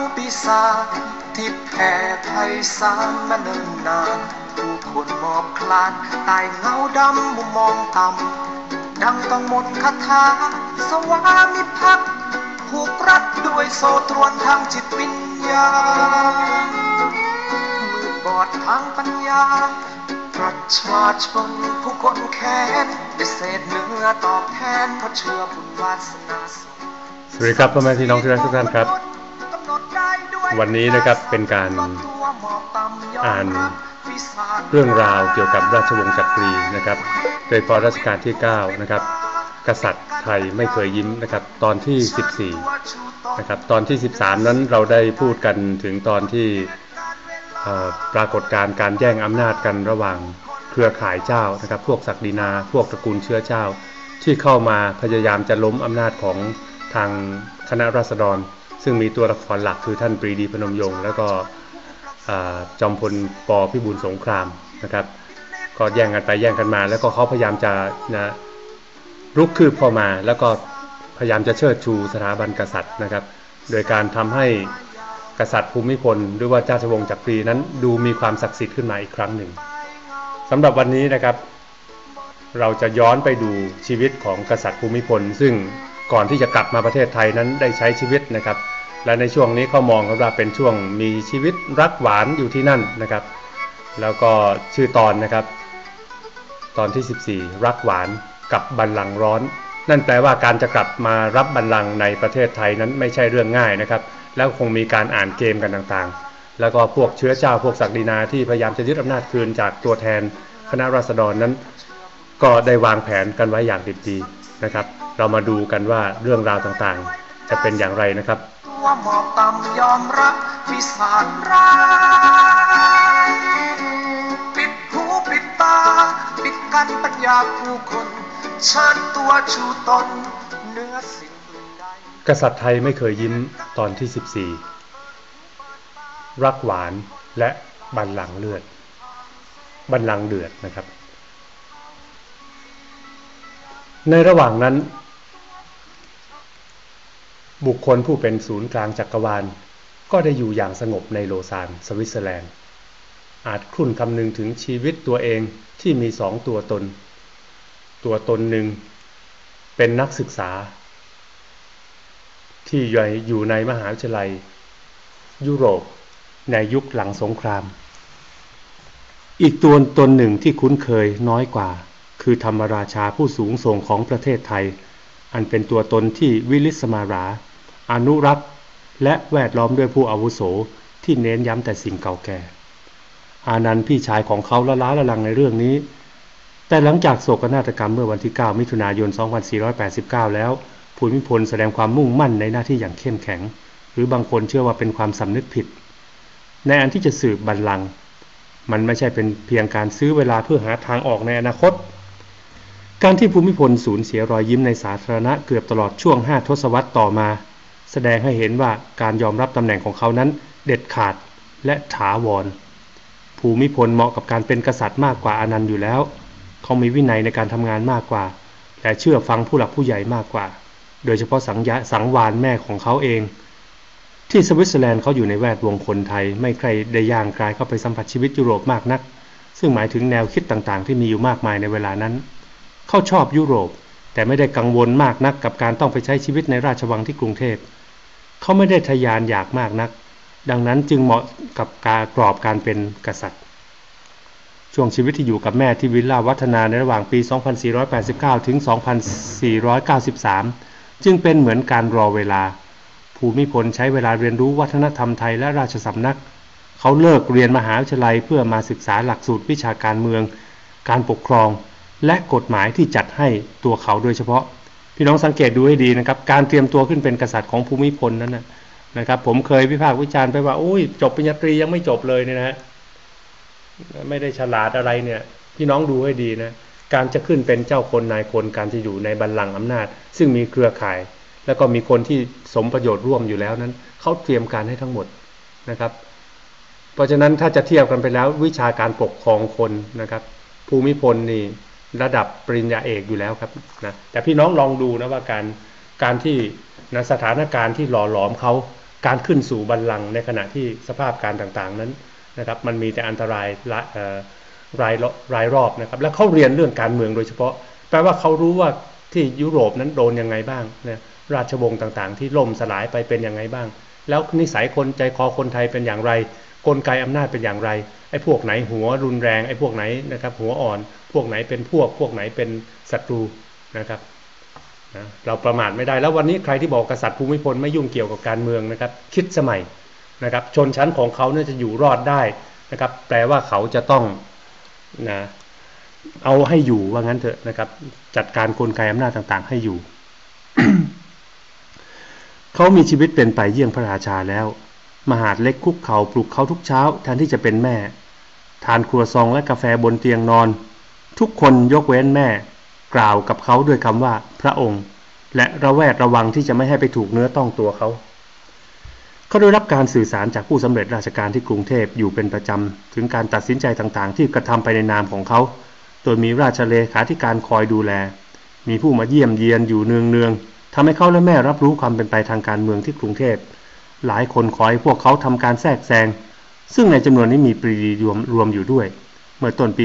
ปีศาจที่แผ่ไพศาลมาเนิ่นนานผู้คนหมอบคลานใต้เงาดำมุมมองต่ำดังต้องมนต์คาถาสวามิภักดิ์ผูกรัดด้วยโซ่ตรวนทางจิตวิญญาณมืดบอดทางปัญญาประชาชนผู้คนแค้นได้เศษเนื้อตอบแทนเพราะเชื่อบุญวาสนาสวัสดีครับพ่อแม่พี่น้องที่รักทุกท่านครับวันนี้นะครับเป็นการอ่านเรื่องราวเกี่ยวกับราชวงศ์จักรีนะครับโดยพอรัชกาลที่9นะครับกษัตริย์ไทยไม่เคยยิ้มนะครับตอนที่14นะครับตอนที่13นั้นเราได้พูดกันถึงตอนที่ปรากฏการแย่งอำนาจกันระหว่างเครือข่ายเจ้านะครับพวกศักดินาพวกตระกูลเชื้อเจ้าที่เข้ามาพยายามจะล้มอำนาจของทางคณะราษฎรซึ่งมีตัวละครหลักคือท่านปรีดีพนมยงค์แล้วก็จอมพลป.พิบูลสงครามนะครับก็แย่งกันไปแย่งกันมาแล้วก็เขาพยายามจะรุกคืบเข้ามาแล้วก็พยายามจะเชิดชูสถาบันกษัตริย์นะครับโดยการทำให้กษัตริย์ภูมิพลหรือว่าราชวงศ์จักรีนั้นดูมีความศักดิ์สิทธิ์ขึ้นมาอีกครั้งหนึ่งสำหรับวันนี้นะครับเราจะย้อนไปดูชีวิตของกษัตริย์ภูมิพลซึ่งก่อนที่จะกลับมาประเทศไทยนั้นได้ใช้ชีวิตนะครับและในช่วงนี้เขามองว่าเป็นช่วงมีชีวิตรักหวานอยู่ที่นั่นนะครับแล้วก็ชื่อตอนนะครับตอนที่14รักหวานกับบัลลังก์ร้อนนั่นแปลว่าการจะกลับมารับบัลลังก์ในประเทศไทยนั้นไม่ใช่เรื่องง่ายนะครับแล้วคงมีการอ่านเกมกันต่างๆแล้วก็พวกเชื้อเจ้าพวกศักดินาที่พยายามจะยึดอำนาจคืนจากตัวแทนคณะราษฎรนั้นก็ได้วางแผนกันไว้อย่างดิบดีนะครับเรามาดูกันว่าเรื่องราวต่างๆจะเป็นอย่างไรนะครับตัวหมอบต่ำยอมรับปีศาจร้ายปิดหูปิดตาปิดกั้นปัญญาผู้คนเชิดตัวชูตนเนื้อสิ่งอื่นใดกษัตริย์ไทยไม่เคยยิ้มตอนที่14รักหวานและบัลลังก์เลือดบัลลังก์เดือดนะครับในระหว่างนั้นบุคคลผู้เป็นศูนย์กลางจักรวาลก็ได้อยู่อย่างสงบในโลซานสวิตเซอร์แลนด์อาจครุ่นคำนึงถึงชีวิตตัวเองที่มี2ตัวตนหนึ่งเป็นนักศึกษาที่อยู่ในมหาวิทยาลัยยุโรปในยุคหลังสงครามอีกตัวตนหนึ่งที่คุ้นเคยน้อยกว่าคือธรรมราชาผู้สูงส่งของประเทศไทยอันเป็นตัวตนที่วิลิสมาราอนุรักษ์และแวดล้อมด้วยผู้อาวุโสที่เน้นย้ำแต่สิ่งเก่าแก่อานันต์พี่ชายของเขาละล้าละลังในเรื่องนี้แต่หลังจากโศกนาฏกรรมเมื่อวันที่9มิถุนายน2489แล้วภูมิพลแสดงความมุ่งมั่นในหน้าที่อย่างเข้มแข็งหรือบางคนเชื่อว่าเป็นความสำนึกผิดในอันที่จะสืบบัลลังก์มันไม่ใช่เป็นเพียงการซื้อเวลาเพื่อหาทางออกในอนาคตการที่ภูมิพลสูญเสียรอยยิ้มในสาธารณะเกือบตลอดช่วง5 ทศวรรษต่อมาแสดงให้เห็นว่าการยอมรับตำแหน่งของเขานั้นเด็ดขาดและถาวรภูมิพลเหมาะกับการเป็นกษัตริย์มากกว่าอานันต์อยู่แล้วเขามีวินัยในการทำงานมากกว่าและเชื่อฟังผู้หลักผู้ใหญ่มากกว่าโดยเฉพาะสังวาลแม่ของเขาเองที่สวิตเซอร์แลนด์เขาอยู่ในแวดวงคนไทยไม่ใครได้ย่างกายเข้าไปสัมผัสชีวิตยุโรปมากนักซึ่งหมายถึงแนวคิดต่างๆที่มีอยู่มากมายในเวลานั้นเขาชอบยุโรปแต่ไม่ได้กังวลมากนักกับการต้องไปใช้ชีวิตในราชวังที่กรุงเทพเขาไม่ได้ทะยานอยากมากนักดังนั้นจึงเหมาะกับกรอบการเป็นกษัตริย์ช่วงชีวิตที่อยู่กับแม่ที่วิลล่าวัฒนาในระหว่างปี 2489 ถึง 2493 จึงเป็นเหมือนการรอเวลาภูมิพลใช้เวลาเรียนรู้วัฒนธรรมไทยและราชสำนักเขาเลิกเรียนมหาวิทยาลัยเพื่อมาศึกษาหลักสูตรวิชาการเมืองการปกครองและกฎหมายที่จัดให้ตัวเขาโดยเฉพาะพี่น้องสังเกตดูให้ดีนะครับการเตรียมตัวขึ้นเป็นกษัตริย์ของภูมิพลนั้นนะครับผมเคยวิพากษ์วิจารณ์ไปว่าจบปริญญาตรียังไม่จบเลยเนี่ยนะไม่ได้ฉลาดอะไรเนี่ยพี่น้องดูให้ดีนะการจะขึ้นเป็นเจ้าคนนายคนการจะอยู่ในบัลลังก์อำนาจซึ่งมีเครือข่ายแล้วก็มีคนที่สมประโยชน์ร่วมอยู่แล้วนั้นเขาเตรียมการให้ทั้งหมดนะครับเพราะฉะนั้นถ้าจะเทียบกันไปแล้ววิชาการปกครองคนนะครับภูมิพลนี่ระดับปริญญาเอกอยู่แล้วครับนะแต่พี่น้องลองดูนะว่าการที่สถานการณ์ที่หล่อหลอมเขาการขึ้นสู่บัลลังก์ในขณะที่สภาพการต่างๆนั้นนะครับมันมีแต่อันตรายรายรอบนะครับแล้วเขาเรียนเรื่องการเมืองโดยเฉพาะแปลว่าเขารู้ว่าที่ยุโรปนั้นโดนยังไงบ้างนะราชวงศ์ต่างๆที่ล่มสลายไปเป็นยังไงบ้างแล้วนิสัยคนใจคอคนไทยเป็นอย่างไรกลไกอำนาจเป็นอย่างไรไอ้พวกไหนหัวรุนแรงไอ้พวกไหนนะครับหัวอ่อนพวกไหนเป็นพวกไหนเป็นศัตรูนะครับนะเราประมาทไม่ได้แล้ววันนี้ใครที่บอกกษัตริย์ภูมิพลไม่ยุ่งเกี่ยวกับการเมืองนะครับคิดสมัยนะครับชนชั้นของเขาเนี่ยจะอยู่รอดได้นะครับแปลว่าเขาจะต้องนะเอาให้อยู่ว่างั้นเถอะนะครับจัดการกลไกอำนาจต่างๆให้อยู่ เขามีชีวิตเป็นไปเยี่ยงพระราชาแล้วมหาดเล็กคุกเข่าปลุกเขาทุกเช้าแทนที่จะเป็นแม่ทานครัวซองและกาแฟบนเตียงนอนทุกคนยกเว้นแม่กล่าวกับเขาด้วยคำว่าพระองค์และระแวดระวังที่จะไม่ให้ไปถูกเนื้อต้องตัวเขาได้รับการสื่อสารจากผู้สำเร็จราชการที่กรุงเทพอยู่เป็นประจำถึงการตัดสินใจต่างๆที่กระทำไปในนามของเขาโดยมีราชเลขาธิการคอยดูแลมีผู้มาเยี่ยมเยียนอยู่เนืองๆทำให้เขาและแม่รับรู้ความเป็นไปทางการเมืองที่กรุงเทพหลายคนขอให้พวกเขาทำการแทรกแซงซึ่งในจำนวนนี้มีปรีดีรวมอยู่ด้วยเมื่อต้นปี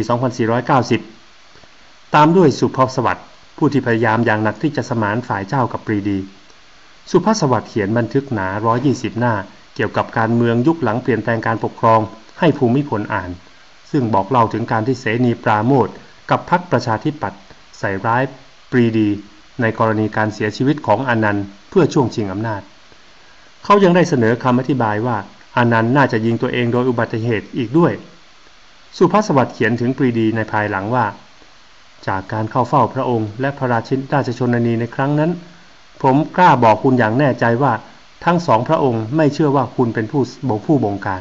2490 ตามด้วยสุภาพสวัสดิ์ผู้ที่พยายามอย่างหนักที่จะสมานฝ่ายเจ้ากับปรีดีสุภาพสวัสดิ์เขียนบันทึกหนา120 หน้าเกี่ยวกับการเมืองยุคหลังเปลี่ยนแปลงการปกครองให้ภูมิพลอ่านซึ่งบอกเล่าถึงการที่เสนีปราโมทกับพรรคประชาธิปัตย์ใส่ร้ายปรีดีในกรณีการเสียชีวิตของอานันต์เพื่อช่วงชิงอำนาจเขายังได้เสนอคำอธิบายว่าอานันต์น่าจะยิงตัวเองโดยอุบัติเหตุอีกด้วยสุภาพสวัสดิ์เขียนถึงปรีดีในภายหลังว่าจากการเข้าเฝ้าพระองค์และพระราชชนนีในครั้งนั้นผมกล้าบอกคุณอย่างแน่ใจว่าทั้งสองพระองค์ไม่เชื่อว่าคุณเป็นผู้บงการ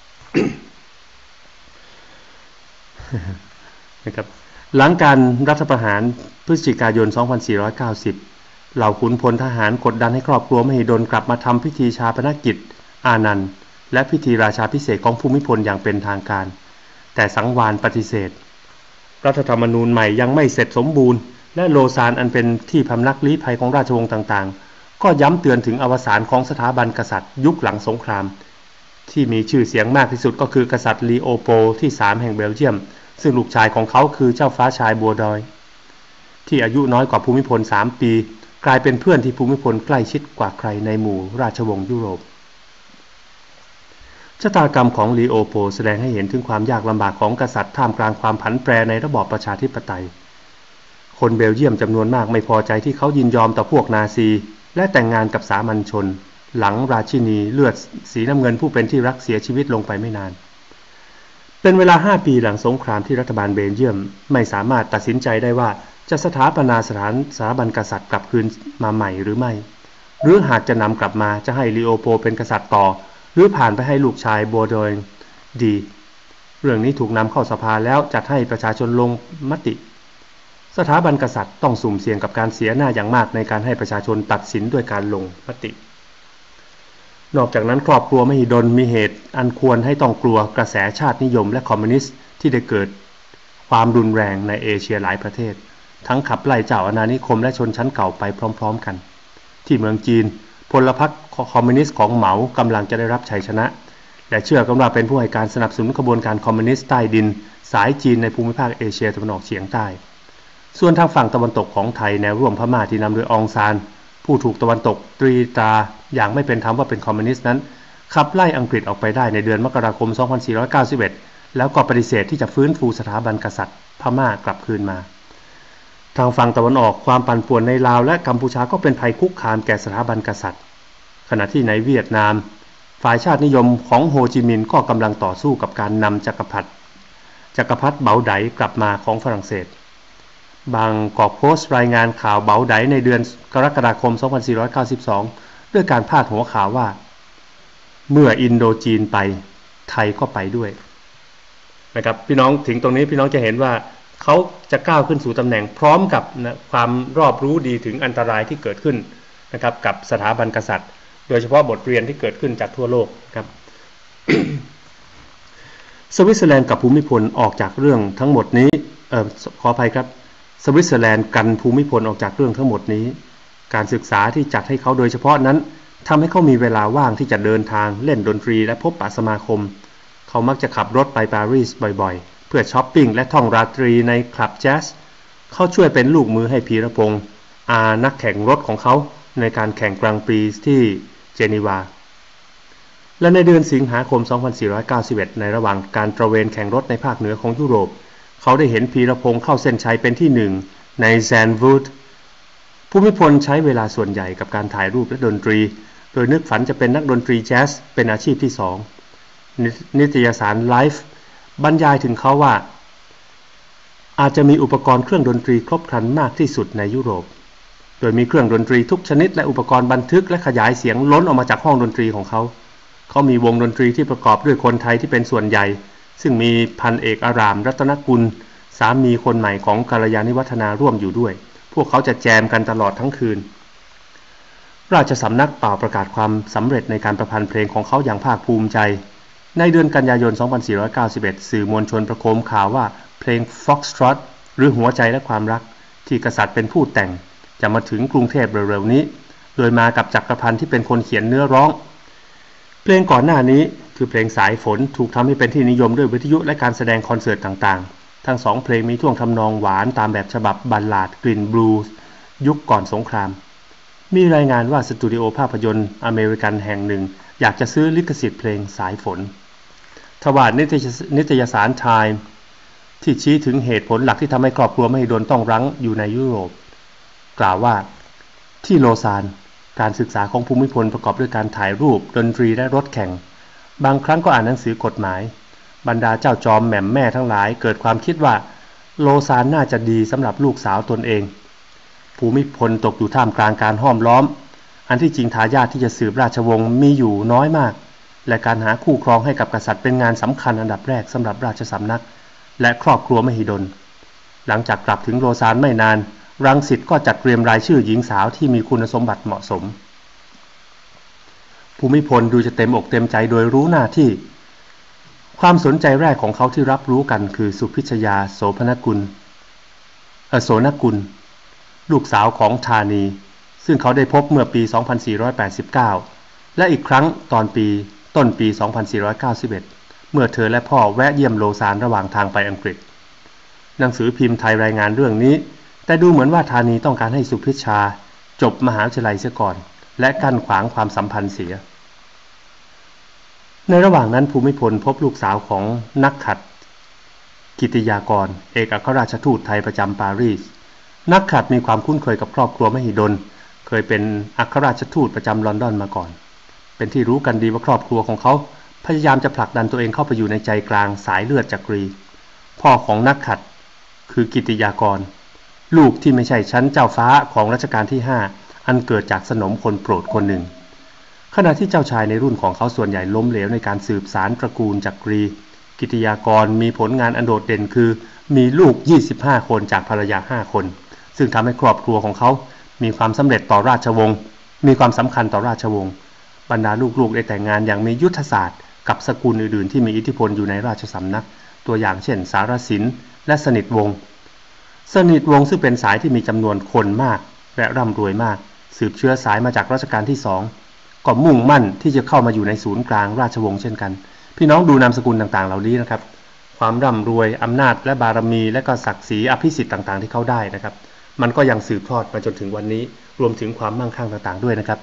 นะครับหลังการรัฐประหารพฤศจิกายน 2490 เหล่าขุนพลทหารกดดันให้ครอบครัวมหิดลกลับมาทำพิธีชาปนกิจอานันต์และพิธีราชาภิเษกของภูมิพลอย่างเป็นทางการแต่สังวาลปฏิเสธรัฐธรรมนูญใหม่ยังไม่เสร็จสมบูรณ์และโลซานอันเป็นที่พำนักลี้ภัยของราชวงศ์ต่างๆก็ย้ำเตือนถึงอวสานของสถาบันกษัตริย์ยุคหลังสงครามที่มีชื่อเสียงมากที่สุดก็คือกษัตริย์ลีโอโปลที่3แห่งเบลเยียมซึ่งลูกชายของเขาคือเจ้าฟ้าชายบัวดอยที่อายุน้อยกว่าภูมิพล3 ปีกลายเป็นเพื่อนที่ภูมิพลใกล้ชิดกว่าใครในหมู่ราชวงศ์ยุโรปชะตากรรมของลีโอโปลแสดงให้เห็นถึงความยากลำบากของกษัตริย์ท่ามกลางความผันแปรในระบอบประชาธิปไตยคนเบลเยียมจำนวนมากไม่พอใจที่เขายินยอมต่อพวกนาซีและแต่งงานกับสามัญชนหลังราชินีเลือดสีน้ำเงินผู้เป็นที่รักเสียชีวิตลงไปไม่นานเป็นเวลา5 ปีหลังสงครามที่รัฐบาลเบลเยียมไม่สามารถตัดสินใจได้ว่าจะสถาปนาสถาบันกษัตริย์กลับคืนมาใหม่หรือไม่หรือหากจะนำกลับมาจะให้ลีโอโปลเป็นกษัตริย์ต่อหรือผ่านไปให้ลูกชายบัวดอยดีเรื่องนี้ถูกนำเข้าสภาแล้วจัดให้ประชาชนลงมติสถาบันกษัตริย์ต้องสุ่มเสี่ยงกับการเสียหน้าอย่างมากในการให้ประชาชนตัดสินด้วยการลงมตินอกจากนั้นครอบครัวมหิดลมีเหตุอันควรให้ต้องกลัวกระแสชาตินิยมและคอมมิวนิสต์ที่ได้เกิดความรุนแรงในเอเชียหลายประเทศทั้งขับไล่เจ้าอาณานิคมและชนชั้นเก่าไปพร้อมๆกันที่เมืองจีนพลพรรคคอมมิวนิสต์ของเหมากำลังจะได้รับชัยชนะและเชื่อกันว่าเป็นผู้ให้การสนับสนุนกระบวนการคอมมิวนิสต์ใต้ดินสายจีนในภูมิภาคเอเชียตะวันออกเฉียงใต้ส่วนทางฝั่งตะวันตกของไทยแนวร่วมพม่าที่นำโดยองซานผู้ถูกตะวันตกตรีตราอย่างไม่เป็นธรรมว่าเป็นคอมมิวนิสต์นั้นขับไล่อังกฤษออกไปได้ในเดือนมกราคม 2491 แล้วก็ปฏิเสธที่จะฟื้นฟูสถาบันกษัตริย์พม่ากลับคืนมาทางฝั่งตะวันออกความปั่นป่วนในลาวและกัมพูชาก็เป็นภัยคุกคามแก่สถาบันกษัตริย์ขณะที่ในเวียดนามฝ่ายชาตินิยมของโฮจิมินห์ก็กำลังต่อสู้กับการนำจักรพรรดิเบาไดกลับมาของฝรั่งเศสบางกอกโพสต์รายงานข่าวเบาไดในเดือนกรกฎาคม 2492 ด้วยการพาดหัวข่าวว่าเมื่ออินโดจีนไปไทยก็ไปด้วยนะครับพี่น้องถึงตรงนี้พี่น้องจะเห็นว่าเขาจะก้าวขึ้นสู่ตำแหน่งพร้อมกับความรอบรู้ดีถึงอันตรายที่เกิดขึ้นนะครับกับสถาบันกษัตริย์โดยเฉพาะบทเรียนที่เกิดขึ้นจากทั่วโลกครับ สวิตเซอร์แลนด์กับภูมิพลออกจากเรื่องทั้งหมดนี้ขออภัยครับสวิตเซอร์แลนด์กันภูมิพลออกจากเรื่องทั้งหมดนี้การศึกษาที่จัดให้เขาโดยเฉพาะนั้นทำให้เขามีเวลาว่างที่จะเดินทางเล่นดนตรีและพบปะสมาคมเขามักจะขับรถไปปารีสบ่อยๆเพื่อช้อปปิ้งและท่องราตรีในคลับแจ๊สเขาช่วยเป็นลูกมือให้พีรพงษ์นักแข่งรถของเขาในการแข่งกลางปีที่เจนีวาและในเดือนสิงหาคม 2491 ในระหว่างการตระเวนแข่งรถในภาคเหนือของยุโรปเขาได้เห็นพีรพงษ์เข้าเส้นชัยเป็นที่หนึ่งในแซนวูดภูมิพลใช้เวลาส่วนใหญ่กับการถ่ายรูปและดนตรีโดยนึกฝันจะเป็นนักดนตรีแจ๊สเป็นอาชีพที่สองนิตยสาร Life บรรยายถึงเขาว่าอาจจะมีอุปกรณ์เครื่องดนตรีครบครันมากที่สุดในยุโรปโดยมีเครื่องดนตรีทุกชนิดและอุปกรณ์บันทึกและขยายเสียงล้นออกมาจากห้องดนตรีของเขามีวงดนตรีที่ประกอบด้วยคนไทยที่เป็นส่วนใหญ่ซึ่งมีพันเอกอารามรัตนกุลสามีคนใหม่ของกัลยาณิวัฒนาร่วมอยู่ด้วยพวกเขาจะแจมกันตลอดทั้งคืนราชสำนักเป่าประกาศความสำเร็จในการประพันธ์เพลงของเขาอย่างภาคภูมิใจในเดือนกันยายน 2491 สื่อมวลชนประโคมข่าวว่าเพลง Foxtrot หรือหัวใจและความรักที่กษัตริย์เป็นผู้แต่งจะมาถึงกรุงเทพเร็วๆนี้โดยมากับจักรพันธ์ที่เป็นคนเขียนเนื้อร้องเพลงก่อนหน้านี้คือเพลงสายฝนถูกทำให้เป็นที่นิยมด้วยวิทยุและการแสดงคอนเสิร์ตต่างๆทั้งสองเพลงมีท่วงทำนองหวานตามแบบฉบับบัลลาดกลิ่นบลูส์ยุคก่อนสงครามมีรายงานว่าสตูดิโอภาพยนตร์อเมริกันแห่งหนึ่งอยากจะซื้อลิขสิทธิ์เพลงสายฝนทว่านิตยสาร Time ที่ชี้ถึงเหตุผลหลักที่ทำให้ครอบครัวมหิดลต้องรั้งอยู่ในยุโรปกล่าวว่าที่โลซานการศึกษาของภูมิพลประกอบด้วยการถ่ายรูปดนตรีและรถแข่งบางครั้งก็อ่านหนังสือกฎหมายบรรดาเจ้าจอมแหม่มแม่ทั้งหลายเกิดความคิดว่าโลซานน่าจะดีสำหรับลูกสาวตนเองภูมิพลตกอยู่ท่ามกลางการห้อมล้อมอันที่จริงทายาทที่จะสืบราชวงศ์มีอยู่น้อยมากและการหาคู่ครองให้กับกษัตริย์เป็นงานสำคัญอันดับแรกสำหรับราชสำนักและครอบครัวมหิดลหลังจากกลับถึงโลซานไม่นานรังสิตก็จัดเตรียมรายชื่อหญิงสาวที่มีคุณสมบัติเหมาะสมภูมิพลดูจะเต็มอกเต็มใจโดยรู้หน้าที่ความสนใจแรกของเขาที่รับรู้กันคือสุพิชยาโสนกุลลูกสาวของธานีซึ่งเขาได้พบเมื่อปี 2489 และอีกครั้งตอนต้นปี 2491 เมื่อเธอและพ่อแวะเยี่ยมโลซานระหว่างทางไปอังกฤษหนังสือพิมพ์ไทยรายงานเรื่องนี้แต่ดูเหมือนว่าธานีต้องการให้สุพิชาจบมหาวิทยาลัยเสียก่อนและกั้นขวางความสัมพันธ์เสียในระหว่างนั้นภูมิพลพบลูกสาวของนักขัดกิติยากรเอกอัครราชทูตไทยประจำปารีสนักขัดมีความคุ้นเคยกับครอบครัวมหิดลเคยเป็นอัครราชทูตประจำลอนดอนมาก่อนเป็นที่รู้กันดีว่าครอบครัวของเขาพยายามจะผลักดันตัวเองเข้าไปอยู่ในใจกลางสายเลือดจักรีพ่อของนักขัดคือกิติยากรลูกที่ไม่ใช่ชั้นเจ้าฟ้าของรัชกาลที่5อันเกิดจากสนมคนโปรดคนหนึ่งขณะที่เจ้าชายในรุ่นของเขาส่วนใหญ่ล้มเหลวในการสืบสานตระกูลจักรีกิติยากรมีผลงานอันโดดเด่นคือมีลูก25คนจากภรรยา5คนซึ่งทำให้ครอบครัวของเขามีความสำเร็จต่อราชวงศ์มีความสำคัญต่อราชวงศ์บรรดาลูกๆได้แต่งงานอย่างมียุทธศาสตร์กับสกุลอื่นๆที่มีอิทธิพลอยู่ในราชสำนักตัวอย่างเช่นสารสินและสนิทวงศ์ซึ่งเป็นสายที่มีจำนวนคนมากและร่ำรวยมากสืบเชื้อสายมาจากรัชกาลที่2ก็มุ่งมั่นที่จะเข้ามาอยู่ในศูนย์กลางราชวงศ์เช่นกันพี่น้องดูนามสกุลต่างๆเหล่านี้นะครับความร่ำรวยอำนาจและบารมีและก็ศักดิ์ศรีอภิสิทธิ์ต่างๆที่เขาได้นะครับมันก็ยังสืบทอดมาจนถึงวันนี้รวมถึงความมั่งคั่งต่างๆด้วยนะครับ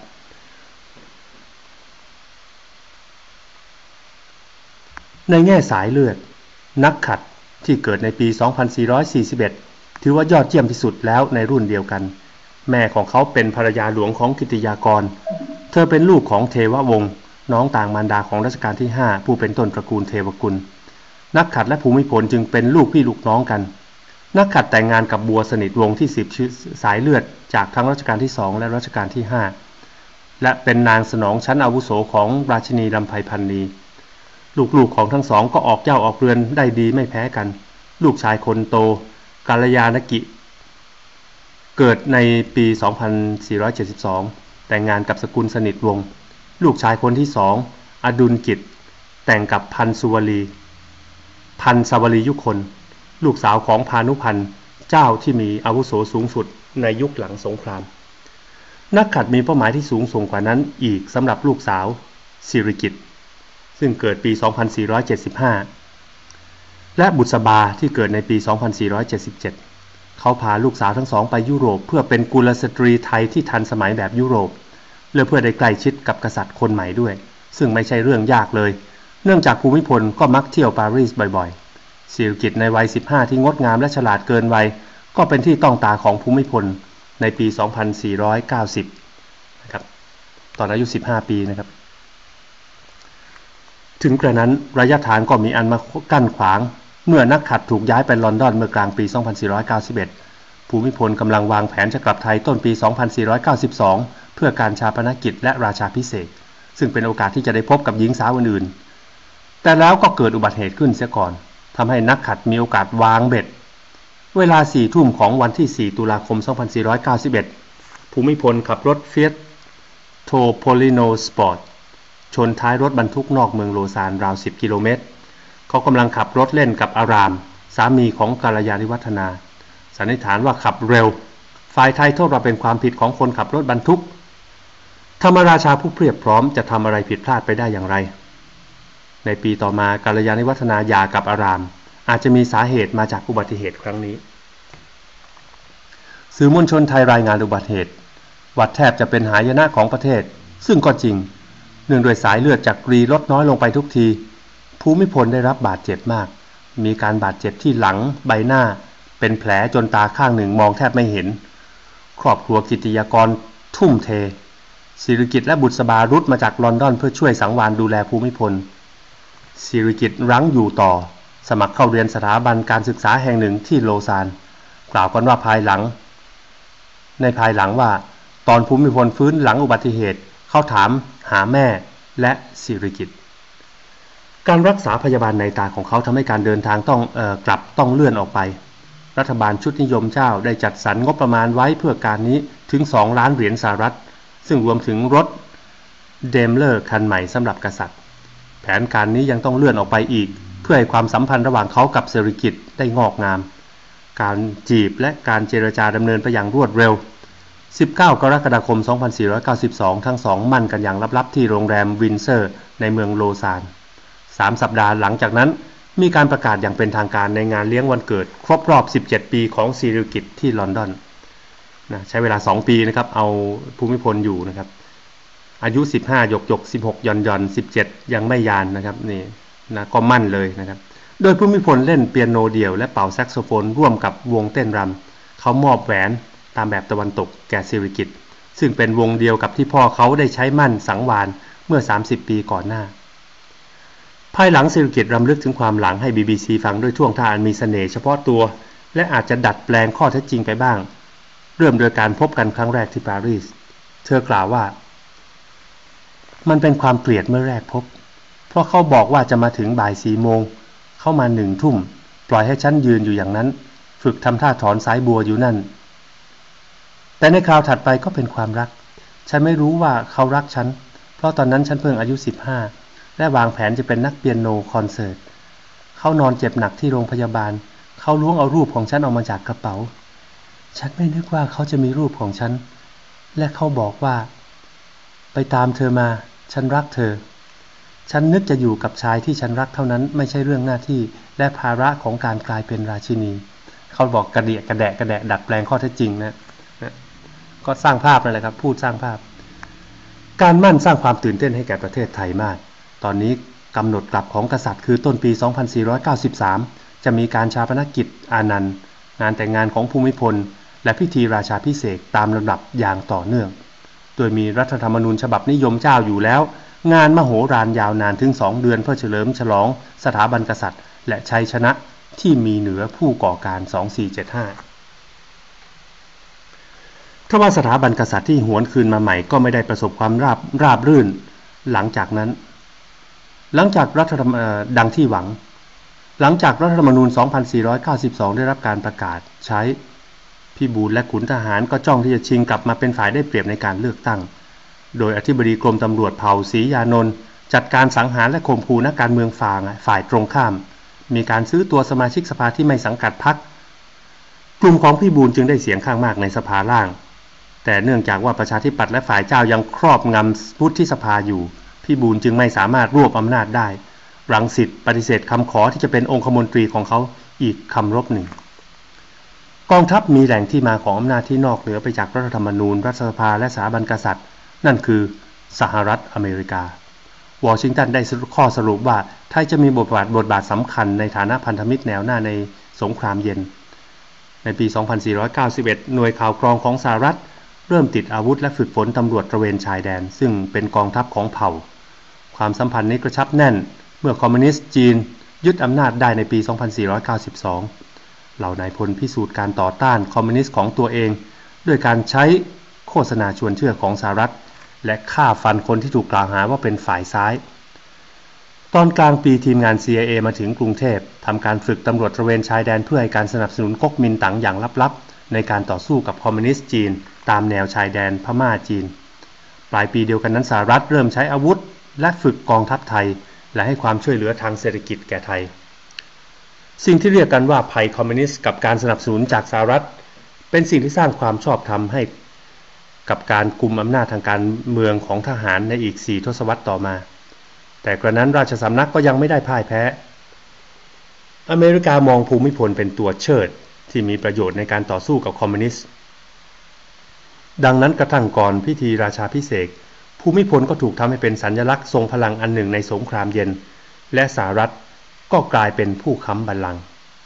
ในแง่สายเลือดนักขัดที่เกิดในปี 2441 ถือว่ายอดเยี่ยมที่สุดแล้วในรุ่นเดียวกันแม่ของเขาเป็นภรรยาหลวงของกิติยากรเธอเป็นลูกของเทววงศ์น้องต่างมารดาของรัชกาลที่5ผู้เป็นต้นตระกูลเทวกุลนักขัดและภูมิพลจึงเป็นลูกพี่ลูกน้องกันนักขัดแต่งงานกับบัวสนิทวงศ์ที่สืบสายเลือดจากทั้งรัชกาลที่2และรัชกาลที่5และเป็นนางสนองชั้นอาวุโสของราชินีลำไพพรรณีลูกๆของทั้งสองก็ออกเจ้าออกเรือนได้ดีไม่แพ้กันลูกชายคนโตกาลยานกิเกิดในปี 2472 แต่งงานกับสกุลสนิทวงศ์ลูกชายคนที่2อดุลกิจแต่งกับพันสวลียุคนลูกสาวของพานุพันธ์เจ้าที่มีอาวุโสสูงสุดในยุคหลังสงครามนักขัดมีเป้าหมายที่สูงส่งกว่านั้นอีกสำหรับลูกสาวสิริกิติ์ซึ่งเกิดปี 2475 และบุษบาที่เกิดในปี 2477 เขาพาลูกสาวทั้งสองไปยุโรปเพื่อเป็นกุลสตรีไทยที่ทันสมัยแบบยุโรปและเพื่อได้ใกล้ชิดกับกษัตริย์คนใหม่ด้วยซึ่งไม่ใช่เรื่องยากเลยเนื่องจากภูมิพลก็มักเที่ยวปารีสบ่อยๆสิริกิติ์ในวัย 15 ที่งดงามและฉลาดเกินวัยก็เป็นที่ต้องตาของภูมิพลในปี 2490 นะครับตอนอายุ 15 ปีนะครับถึงกระนั้นระยะทางก็มีอันมากั้นขวางเมื่อนักขัดถูกย้ายไปลอนดอนเมื่อกลางปี 2491 ภูมิพลกำลังวางแผนจะกลับไทยต้นปี 2492 เพื่อการชาปนกิจและราชาภิเษกซึ่งเป็นโอกาสที่จะได้พบกับหญิงสาวอื่นๆแต่แล้วก็เกิดอุบัติเหตุขึ้นเสียก่อนทำให้นักขัดมีโอกาสวางเบ็ดเวลา 4 ทุ่มของวันที่ 4 ตุลาคม 2491 ภูมิพลขับรถเฟียตโทโพลิโนสปอร์ตชนท้ายรถบรรทุกนอกเมืองโลซานราว 10 กิโลเมตรเขากำลังขับรถเล่นกับอารามสามีของกัลยาณิวัฒนาสันนิษฐานว่าขับเร็วฝ่ายไทยโทษว่าเป็นความผิดของคนขับรถบรรทุกธรรมราชาผู้เพียบพร้อมจะทำอะไรผิดพลาดไปได้อย่างไรในปีต่อมากัลยาณิวัฒนาหย่ากับอารามอาจจะมีสาเหตุมาจากอุบัติเหตุครั้งนี้สื่อมวลชนไทยรายงานอุบัติเหตุว่าแทบจะเป็นหายนะของประเทศซึ่งก็จริงเนื่องด้วยสายเลือดจากกรีลดน้อยลงไปทุกทีภูมิพลได้รับบาดเจ็บมากมีการบาดเจ็บที่หลังใบหน้าเป็นแผลจนตาข้างหนึ่งมองแทบไม่เห็นครอบครัวกิติยากรทุ่มเทสิริกิติ์และบุษบารุดมาจากลอนดอนเพื่อช่วยสังวานดูแลภูมิพลสิริกิติ์รั้งอยู่ต่อสมัครเข้าเรียนสถาบันการศึกษาแห่งหนึ่งที่โลซานกล่าวกันว่าภายหลังว่าตอนภูมิพลฟื้นหลังอุบัติเหตุเขาถามหาแม่และสิริกิติ์การรักษาพยาบาลในตาของเขาทำให้การเดินทางต้องเลื่อนออกไปรัฐบาลชุดนิยมเจ้าได้จัดสรรงบประมาณไว้เพื่อการนี้ถึง2 ล้านเหรียญสหรัฐซึ่งรวมถึงรถเดมเลอร์คันใหม่สำหรับกษัตริย์แผนการนี้ยังต้องเลื่อนออกไปอีกเพื่อให้ความสัมพันธ์ระหว่างเขากับสิริกิติ์ได้งอกงามการจีบและการเจรจาดำเนินไปอย่างรวดเร็ว19 กรกฎาคม 2492 ทั้งสองมั่นกันอย่างลับๆที่โรงแรมวินเซอร์ในเมืองโลซาน3 สัปดาห์หลังจากนั้นมีการประกาศอย่างเป็นทางการในงานเลี้ยงวันเกิดครบรอบ17 ปีของสิริกิติ์ที่ลอนดอนนะใช้เวลา2 ปีนะครับเอาภูมิพลอยู่นะครับอายุ15หยก16ย่อน17ยังไม่ยานนะครับนี่นะก็มั่นเลยนะครับโดยภูมิพลเล่นเปียโนเดี่ยวและเป่าแซกโซโฟนร่วมกับวงเต้นรำเขามอบแหวนตามแบบตะวันตกแก่สิริกิติ์ซึ่งเป็นวงเดียวกับที่พ่อเขาได้ใช้มั่นสังวานเมื่อ30 ปีก่อนหน้าภายหลังสิริกิติ์รำลึกถึงความหลังให้ BBC ฟังด้วยท่วงท่าอันมีเสน่ห์เฉพาะตัวและอาจจะดัดแปลงข้อเท็จจริงไปบ้างเริ่มโดยการพบกันครั้งแรกที่ปารีสเธอกล่าวว่ามันเป็นความเกลียดเมื่อแรกพบเพราะเขาบอกว่าจะมาถึงบ่าย 4 โมงเข้ามา 1 ทุ่มปล่อยให้ฉันยืนอยู่อย่างนั้นฝึกทำท่าถอนสายบัวอยู่นั่นแต่ในคราวถัดไปก็เป็นความรักฉันไม่รู้ว่าเขารักฉันเพราะตอนนั้นฉันเพิ่งอายุ15และวางแผนจะเป็นนักเปียโนคอนเสิร์ตเขานอนเจ็บหนักที่โรงพยาบาลเขาล้วงเอารูปของฉันออกมาจากกระเป๋าฉันไม่นึกว่าเขาจะมีรูปของฉันและเขาบอกว่าไปตามเธอมาฉันรักเธอฉันนึกจะอยู่กับชายที่ฉันรักเท่านั้นไม่ใช่เรื่องหน้าที่และภาระของการกลายเป็นราชินีเขาบอกกระเดียกระแดะดัดแปลงข้อเท็จจริงนะก็สร้างภาพนั่นแหละครับพูดสร้างภาพการมั่นสร้างความตื่นเต้นให้แก่ประเทศไทยมากตอนนี้กำหนดกลับของกษัตริย์คือต้นปี 2493 จะมีการชาปนกิจอานันต์งานแต่งงานของภูมิพลและพิธีราชาภิเษกตามลำดับอย่างต่อเนื่องโดยมีรัฐธรรมนูญฉบับนิยมเจ้าอยู่แล้วงานมโหฬารยาวนานถึง2 เดือนเพื่อเฉลิมฉลองสถาบันกษัตริย์และชัยชนะที่มีเหนือผู้ก่อการ 2475ทว่าสถาบันกษัตริย์ที่หวนคืนมาใหม่ก็ไม่ได้ประสบความราบรื่นหลังจากดังที่หวังหลังจากรัฐธรรมนูญ 2492 ได้รับการประกาศใช้พี่บูลและขุนทหารก็จ้องที่จะชิงกลับมาเป็นฝ่ายได้เปรียบในการเลือกตั้งโดยอธิบดีกรมตำรวจเผ่าศรียานนท์จัดการสังหารและข่มขู่นักการเมืองฝ่ายตรงข้ามมีการซื้อตัวสมาชิกสภาที่ไม่สังกัดพรรคกลุ่มของพี่บูลจึงได้เสียงข้างมากในสภาล่างแต่เนื่องจากว่าประชาธิปัตย์และฝ่ายเจ้ายังครอบงำวุฒิสภาอยู่พี่บูลจึงไม่สามารถรวบอำนาจได้รังสิตปฏิเสธคำขอที่จะเป็นองคมนตรีของเขาอีกคำรบหนึ่งกองทัพมีแหล่งที่มาของอำนาจที่นอกเหนือไปจากรัฐธรรมนูญรัฐสภาและสถาบันกษัตริย์นั่นคือสหรัฐอเมริกาวอชิงตันได้ข้อสรุปว่าไทยจะมีบทบาทสำคัญในฐานะพันธมิตรแนวหน้าในสงครามเย็นในปี 2491 หน่วยข่าวกรองของสหรัฐเริ่มติดอาวุธและฝึกฝนตำรวจตระเวนชายแดนซึ่งเป็นกองทัพของเผ่าความสัมพันธ์นี้กระชับแน่นเมื่อคอมมิวนิสต์จีนยึดอำนาจได้ในปี 2492 เหล่านายพลพิสูจน์การต่อต้านคอมมิวนิสต์ของตัวเองด้วยการใช้โฆษณาชวนเชื่อของสหรัฐและฆ่าฟันคนที่ถูกกล่าวหาว่าเป็นฝ่ายซ้ายตอนกลางปีทีมงาน CIA มาถึงกรุงเทพทำการฝึกตำรวจตระเวนชายแดนเพื่อให้การสนับสนุนก๊กมินตั๋งอย่างลับๆในการต่อสู้กับคอมมิวนิสต์จีนตามแนวชายแดนพม่าจีนปลายปีเดียวกันนั้นสหรัฐเริ่มใช้อาวุธและฝึกกองทัพไทยและให้ความช่วยเหลือทางเศรษฐกิจแก่ไทยสิ่งที่เรียกกันว่าภัยคอมมิวนิสต์กับการสนับสนุนจากสหรัฐเป็นสิ่งที่สร้างความชอบธรรมให้กับการกุมอำนาจทางการเมืองของทหารในอีก4 ทศวรรษต่อมาแต่กระนั้นราชสำนักก็ยังไม่ได้พ่ายแพ้อเมริกามองภูมิพลเป็นตัวเชิดที่มีประโยชน์ในการต่อสู้กับคอมมิวนิสต์ดังนั้นกระทั่งก่อนพิธีราชาภิเษกภูมิพลก็ถูกทำให้เป็นสัญลักษณ์ทรงพลังอันหนึ่งในสงครามเย็นและสหรัฐก็กลายเป็นผู้ค้ำบัลลังก์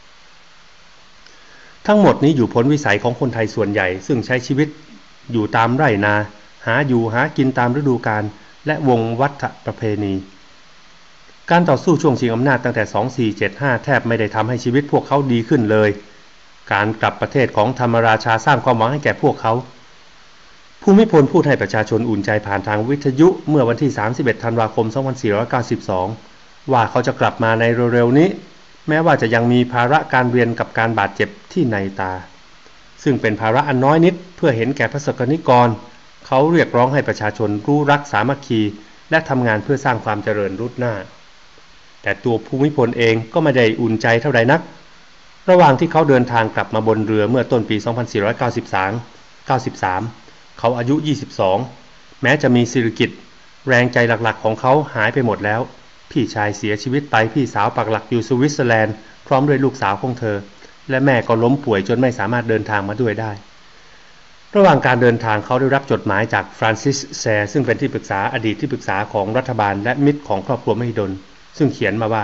ทั้งหมดนี้อยู่พ้นวิสัยของคนไทยส่วนใหญ่ซึ่งใช้ชีวิตอยู่ตามไร่นาหากินตามฤดูกาลและวงวัฏประเพณีการต่อสู้ช่วงชิงอำนาจตั้งแต่ 2475 แทบไม่ได้ทำให้ชีวิตพวกเขาดีขึ้นเลยการกลับประเทศของธรรมราชาสร้างความหวังให้แก่พวกเขาภูมิพลพูดให้ประชาชนอุ่นใจผ่านทางวิทยุเมื่อวันที่ 31 ธันวาคม 2492 ว่าเขาจะกลับมาในเร็วๆนี้แม้ว่าจะยังมีภาระการเรียนกับการบาดเจ็บที่ในตาซึ่งเป็นภาระอันน้อยนิดเพื่อเห็นแก่พระสกนิกรเขาเรียกร้องให้ประชาชนรู้รักสามัคคีและทำงานเพื่อสร้างความเจริญรุ่งหน้าแต่ตัวภูมิพลเองก็ไม่ได้อุ่นใจเท่าใดนักระหว่างที่เขาเดินทางกลับมาบนเรือเมื่อต้นปี 2493 เขาอายุ 22 แม้จะมีศิริกิติ์แรงใจหลักๆของเขาหายไปหมดแล้วพี่ชายเสียชีวิตไปพี่สาวปักหลักอยู่สวิตเซอร์แลนด์พร้อมด้วยลูกสาวของเธอและแม่ก็ล้มป่วยจนไม่สามารถเดินทางมาด้วยได้ระหว่างการเดินทางเขาได้รับจดหมายจากฟรานซิสแซร์ซึ่งเป็นที่ปรึกษาอดีตที่ปรึกษาของรัฐบาลและมิตรของครอบครัวมหิดลซึ่งเขียนมาว่า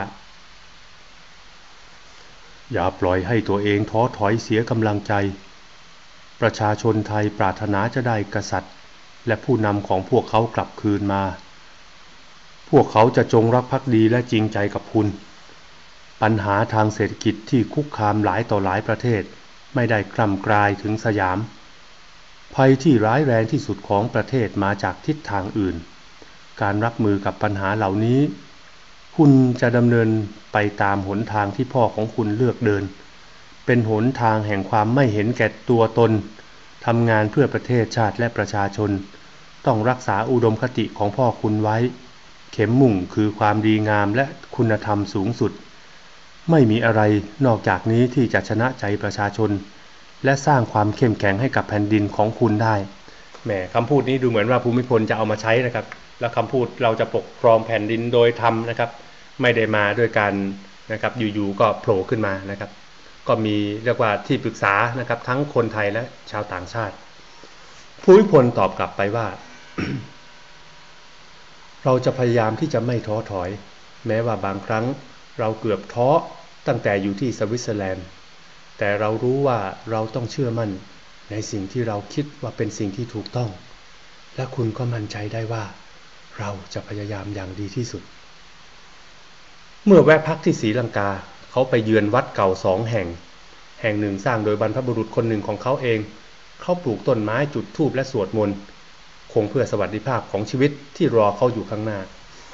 อย่าปล่อยให้ตัวเองท้อถอยเสียกำลังใจประชาชนไทยปรารถนาจะได้กษัตริย์และผู้นำของพวกเขากลับคืนมาพวกเขาจะจงรักภักดีและจริงใจกับคุณปัญหาทางเศรษฐกิจที่คุกคามหลายต่อหลายประเทศไม่ได้กล่ำกลายถึงสยามภัยที่ร้ายแรงที่สุดของประเทศมาจากทิศทางอื่นการรับมือกับปัญหาเหล่านี้คุณจะดำเนินไปตามหนทางที่พ่อของคุณเลือกเดินเป็นหนทางแห่งความไม่เห็นแก่ตัวตนทำงานเพื่อประเทศชาติและประชาชนต้องรักษาอุดมคติของพ่อคุณไว้เข็มมุ่งคือความดีงามและคุณธรรมสูงสุดไม่มีอะไรนอกจากนี้ที่จะชนะใจประชาชนและสร้างความเข้มแข็งให้กับแผ่นดินของคุณได้แหมคำพูดนี้ดูเหมือนว่าภูมิพลจะเอามาใช้นะครับแล้วคำพูดเราจะปกครองแผ่นดินโดยธรรมนะครับไม่ได้มาด้วยการนะครับอยู่ๆก็โผล่ขึ้นมานะครับก็มีเรียกว่าที่ปรึกษานะครับทั้งคนไทยและชาวต่างชาติภูมิพลตอบกลับไปว่า เราจะพยายามที่จะไม่ท้อถอยแม้ว่าบางครั้งเราเกือบท้อตั้งแต่อยู่ที่สวิตเซอร์แลนด์แต่เรารู้ว่าเราต้องเชื่อมั่นในสิ่งที่เราคิดว่าเป็นสิ่งที่ถูกต้องและคุณก็มั่นใจได้ว่าเราจะพยายามอย่างดีที่สุดเมื่อแวะพักที่ศรีลังกาเขาไปเยือนวัดเก่า2 แห่งหนึ่งสร้างโดยบรรพบุรุษคนหนึ่งของเขาเองเขาปลูกต้นไม้จุดธูปและสวดมนต์คงเพื่อสวัสดิภาพของชีวิตที่รอเขาอยู่ข้างหน้า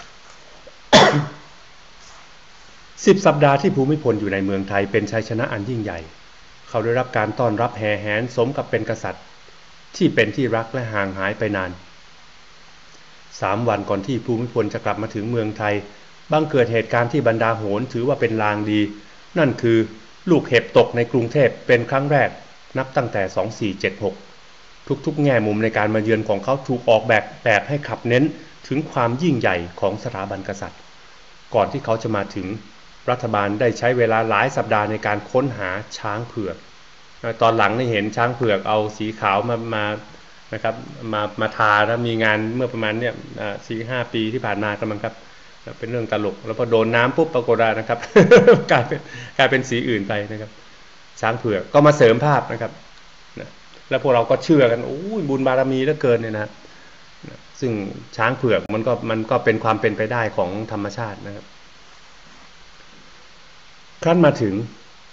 10 สัปดาห์ที่ภูมิพลอยู่ในเมืองไทยเป็นชัยชนะอันยิ่งใหญ่เขาได้รับการต้อนรับแห่แหนสมกับเป็นกษัตริย์ที่เป็นที่รักและห่างหายไปนาน3 วันก่อนที่ภูมิพลจะกลับมาถึงเมืองไทยบังเกิดเหตุการณ์ที่บรรดาโหรถือว่าเป็นลางดีนั่นคือลูกเห็บตกในกรุงเทพเป็นครั้งแรกนับตั้งแต่ 2476 ททุกๆแง่มุมในการมาเยือนของเขาถูกออกแบบให้ขับเน้นถึงความยิ่งใหญ่ของสถาบันกษัตริย์ก่อนที่เขาจะมาถึงรัฐบาลได้ใช้เวลาหลายสัปดาห์ในการค้นหาช้างเผือกตอนหลังได้เห็นช้างเผือกเอาสีขาวมานะครับมาทาแล้วมีงานเมื่อประมาณเนี่ย4-5 ปีที่ผ่านมากันมั้งครับเป็นเรื่องตลกแล้วพอโดนน้ำปุ๊บปรากฏนะครับ กลายเป็นสีอื่นไปนะครับช้างเผือกก็มาเสริมภาพนะครับแล้วพวกเราก็เชื่อกันโอ้ยบุญบารมีเหลือเกินเนี่ยนะซึ่งช้างเผือกมันก็เป็นความเป็นไปได้ของธรรมชาตินะครับครั้นมาถึง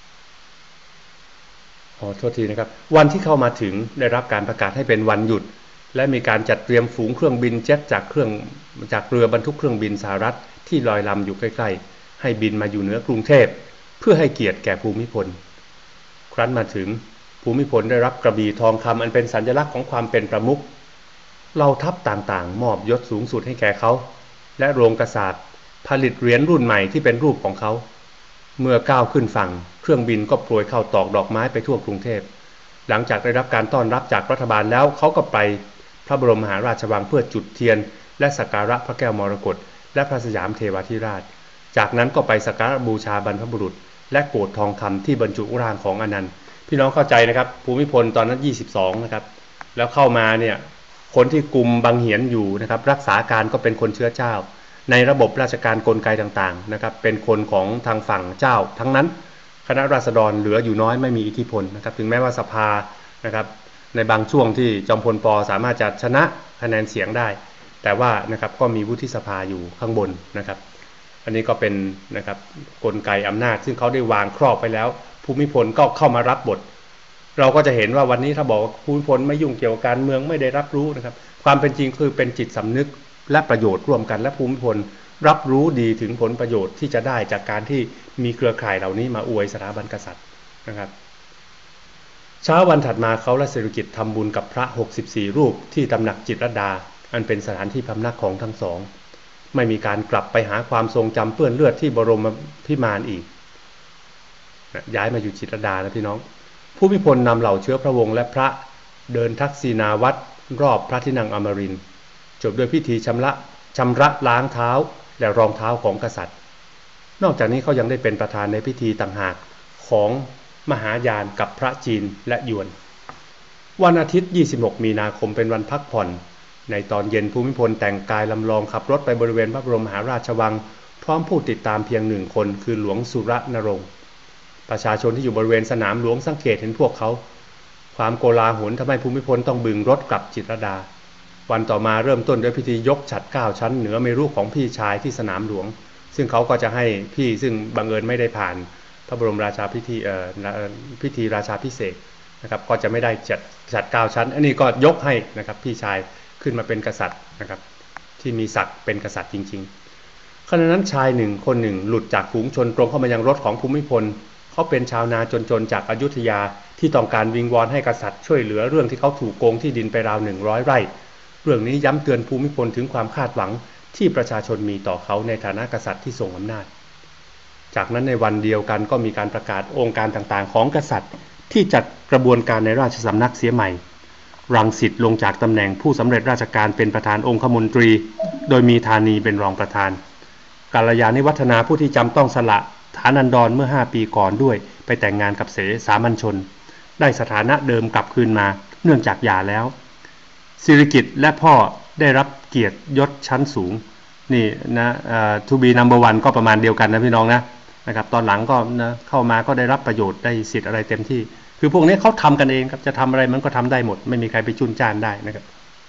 โทษทีนะครับวันที่เข้ามาถึงได้รับการประกาศให้เป็นวันหยุดและมีการจัดเตรียมฝูงเครื่องบินเจ็ตจากเรือบรรทุกเครื่องบินสหรัฐที่ลอยลำอยู่ใกล้ๆให้บินมาอยู่เหนือกรุงเทพเพื่อให้เกียรติแก่ภูมิพลครั้นมาถึงภูมิพลได้รับกระบี่ทองคำอันเป็นสัญลักษณ์ของความเป็นประมุขเหล่าทัพต่างๆมอบยศสูงสุดให้แก่เขาและโรงกษาปณ์ผลิตเหรียญรุ่นใหม่ที่เป็นรูปของเขาเมื่อก้าวขึ้นฝั่งเครื่องบินก็โปรยเข้าตอกดอกไม้ไปทั่วกรุงเทพหลังจากได้รับการต้อนรับจากรัฐบาลแล้วเขาก็ไปพระบรมมหาราชวังเพื่อจุดเทียนและสักการะพระแก้วมรกตและพระสยามเทวาธิราชจากนั้นก็ไปสักการะบูชาบรรพบุรุษและโกฐทองคำที่บรรจุร่างของอนันต์พี่น้องเข้าใจนะครับภูมิพลตอนนั้น22นะครับแล้วเข้ามาเนี่ยคนที่กุมบังเหียนอยู่นะครับรักษาการก็เป็นคนเชื้อเจ้าในระบบราชการกลไกต่างๆนะครับเป็นคนของทางฝั่งเจ้าทั้งนั้นคณะราษฎรเหลืออยู่น้อยไม่มีอิทธิพลนะครับถึงแม้ว่าสภานะครับในบางช่วงที่จอมพลป.สามารถจะชนะคะแนนเสียงได้แต่ว่านะครับก็มีวุฒิสภาอยู่ข้างบนนะครับอันนี้ก็เป็นนะครับกลไกอำนาจซึ่งเขาได้วางครอบไปแล้วภูมิพลก็เข้ามารับบทเราก็จะเห็นว่าวันนี้ถ้าบอกว่าภูมิพลไม่ยุ่งเกี่ยวกับการเมืองไม่ได้รับรู้นะครับความเป็นจริงคือเป็นจิตสำนึกและประโยชน์ร่วมกันและภูมิพลรับรู้ดีถึงผลประโยชน์ที่จะได้จากการที่มีเครือข่ายเหล่านี้มาอวยสถาบันกษัตริย์นะครับเช้าวันถัดมาเขาและเศรษฐกิจทำบุญกับพระ64รูปที่ตำหนักจิตรลดาอันเป็นสถานที่พำนักของทั้งสองไม่มีการกลับไปหาความทรงจำเปื้อนเลือดที่บรมพิมานอีกย้ายมาอยู่จิตรลดานะพี่น้องภูมิพลนำเหล่าเชื้อพระวงศ์และพระเดินทักษิณาวัตรรอบพระที่นั่งอมรินทร์จบด้วยพิธีชำระล้างเท้าและรองเท้าของกษัตริย์นอกจากนี้เขายังได้เป็นประธานในพิธีต่างหากของมหายานกับพระจีนและหยวนวันอาทิตย์26มีนาคมเป็นวันพักผ่อนในตอนเย็นภูมิพลแต่งกายลำลองขับรถไปบริเวณพระบรมมหาราชวังพร้อมผู้ติดตามเพียง1 คนคือหลวงสุรนรงค์ประชาชนที่อยู่บริเวณสนามหลวงสังเกตเห็นพวกเขาความโกลาหลทำให้ภูมิพลต้องบึงรถกลับจิตรลดาวันต่อมาเริ่มต้นด้วยพิธียกฉัตร9 ชั้นเหนือเมรุของพี่ชายที่สนามหลวงซึ่งเขาก็จะให้พี่ซึ่งบังเอิญไม่ได้ผ่านพระบรมราชาพิธีราชาภิเษกนะครับก็จะไม่ได้ฉัตร9 ชั้นอันนี้ก็ยกให้นะครับพี่ชายขึ้นมาเป็นกษัตริย์นะครับที่มีศักดิ์เป็นกษัตริย์จริงๆขณะนั้นชายคนหนึ่งหลุดจากฝูงชนตรงเข้ามายังรถของภูมิพลเขาเป็นชาวนาจนๆจากอยุธยาที่ต้องการวิงวอนให้กษัตริย์ช่วยเหลือเรื่องที่เขาถูกโกงที่ดินไปราว100 ไร่เรื่องนี้ย้ำเตือนภูมิพลถึงความคาดหวังที่ประชาชนมีต่อเขาในฐานะกษัตริย์ที่ทรงอำนาจจากนั้นในวันเดียวกันก็มีการประกาศองค์การต่างๆของกษัตริย์ที่จัดกระบวนการในราชสำนักเสียใหม่รังสิตลงจากตำแหน่งผู้สำเร็จราชการเป็นประธานองคมนตรีโดยมีธานีเป็นรองประธานกาลยาณิวัฒนาผู้ที่จำต้องสละฐานันดรเมื่อ5 ปีก่อนด้วยไปแต่งงานกับสามัญชนได้สถานะเดิมกลับคืนมาเนื่องจากหย่าแล้วศิริกิติ์และพ่อได้รับเกียรติยศชั้นสูงนี่นะทูบีนัมเบอร์ 1ก็ประมาณเดียวกันนะพี่น้องนะครับตอนหลังก็นะเข้ามาก็ได้รับประโยชน์ได้สิทธิ์อะไรเต็มที่คือพวกนี้เขาทำกันเองครับจะทำอะไรมันก็ทำได้หมดไม่มีใครไปจุนจ้านได้นะครับ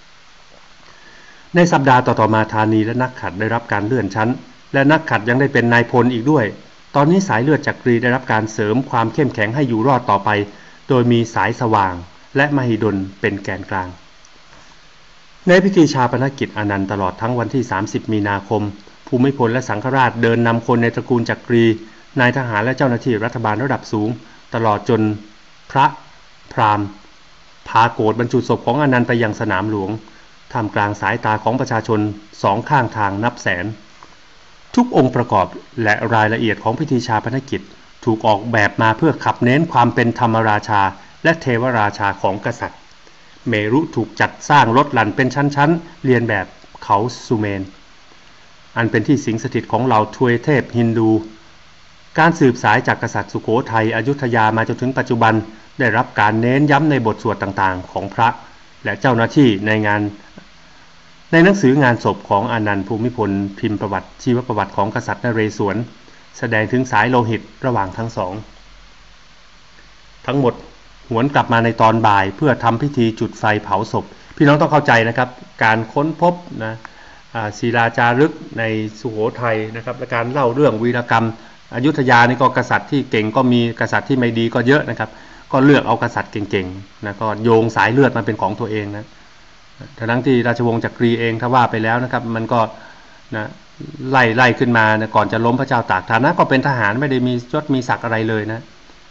ในสัปดาห์ต่อมาธานีและนักขัดได้รับการเลื่อนชั้นและนักขัดยังได้เป็นนายพลอีกด้วยตอนนี้สายเลือดจักรีได้รับการเสริมความเข้มแข็งให้อยู่รอดต่อไปโดยมีสายสว่างและมหิดลเป็นแกนกลางในพิธีชาปนกิจอนันต์ตลอดทั้งวันที่30มีนาคมภูมิพลและสังฆราชเดินนำคนในตระกูลจักรีนายทหารและเจ้าหน้าที่รัฐบาลระดับสูงตลอดจนพระพราหมณ์พาโกรธบรรจุศพของอนันต์ไปยังสนามหลวงท่ามกลางสายตาของประชาชน2 ข้างทางนับแสนทุกองค์ประกอบและรายละเอียดของพิธีชาปนกิจถูกออกแบบมาเพื่อขับเน้นความเป็นธรรมราชาและเทวราชาของกษัตริย์เมรุถูกจัดสร้างลดหลั่นเป็นชั้นๆเรียนแบบเขาสุเมนอันเป็นที่สิงสถิตของเหล่าทวยเทพฮินดูการสืบสายจากกษัตริย์สุโขทัยอยุธยามาจนถึงปัจจุบันได้รับการเน้นย้ำในบทสวดต่างๆของพระและเจ้าหน้าที่ในหนังสืองานศพของอานันต์ภูมิพลพิมพ์ประวัติชีวประวัติของกษัตริย์นเรศวรแสดงถึงสายโลหิตระหว่างทั้งสองทั้งหมดหวนกลับมาในตอนบ่ายเพื่อทำพิธีจุดไฟเผาศพพี่น้องต้องเข้าใจนะครับการค้นพบนะศิลาจารึกในสุโขทัยนะครับและการเล่าเรื่องวีรกรรมอยุธยานี่ก็กษัตริย์ที่เก่งก็มีกษัตริย์ที่ไม่ดีก็เยอะนะครับก็เลือกเอากษัตริย์เก่งๆนะก็โยงสายเลือดมาเป็นของตัวเองนะทั้งที่ราชวงศ์จักรีเองถ้าว่าไปแล้วนะครับมันก็นะไล่ขึ้นมานะก่อนจะล้มพระเจ้าตากฐานะก็เป็นทหารไม่ได้มียศมีศักดิ์อะไรเลยนะ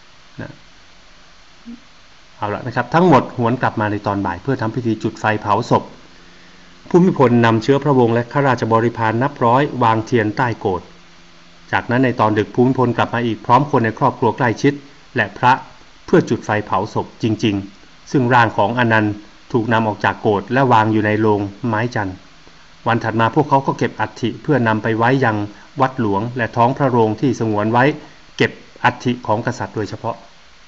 เอาละนะครับทั้งหมดหวนกลับมาในตอนบ่ายเพื่อทำพิธีจุดไฟเผาศพภูมิพลนำเชื้อพระวงศ์และข้าราชบริพารนับร้อยวางเทียนใต้โกฐจากนั้นในตอนดึกภูมิพลกลับมาอีกพร้อมคนในครอบครัวใกล้ชิดและพระเพื่อจุดไฟเผาศพจริงๆซึ่งร่างของอนันต์ถูกนำออกจากโกฐและวางอยู่ในโลงไม้จันทร์วันถัดมาพวกเขาก็เก็บอัฐิเพื่อนำไปไว้ยังวัดหลวงและท้องพระโรงที่สงวนไว้เก็บอัฐิของกษัตริย์โดยเฉพาะ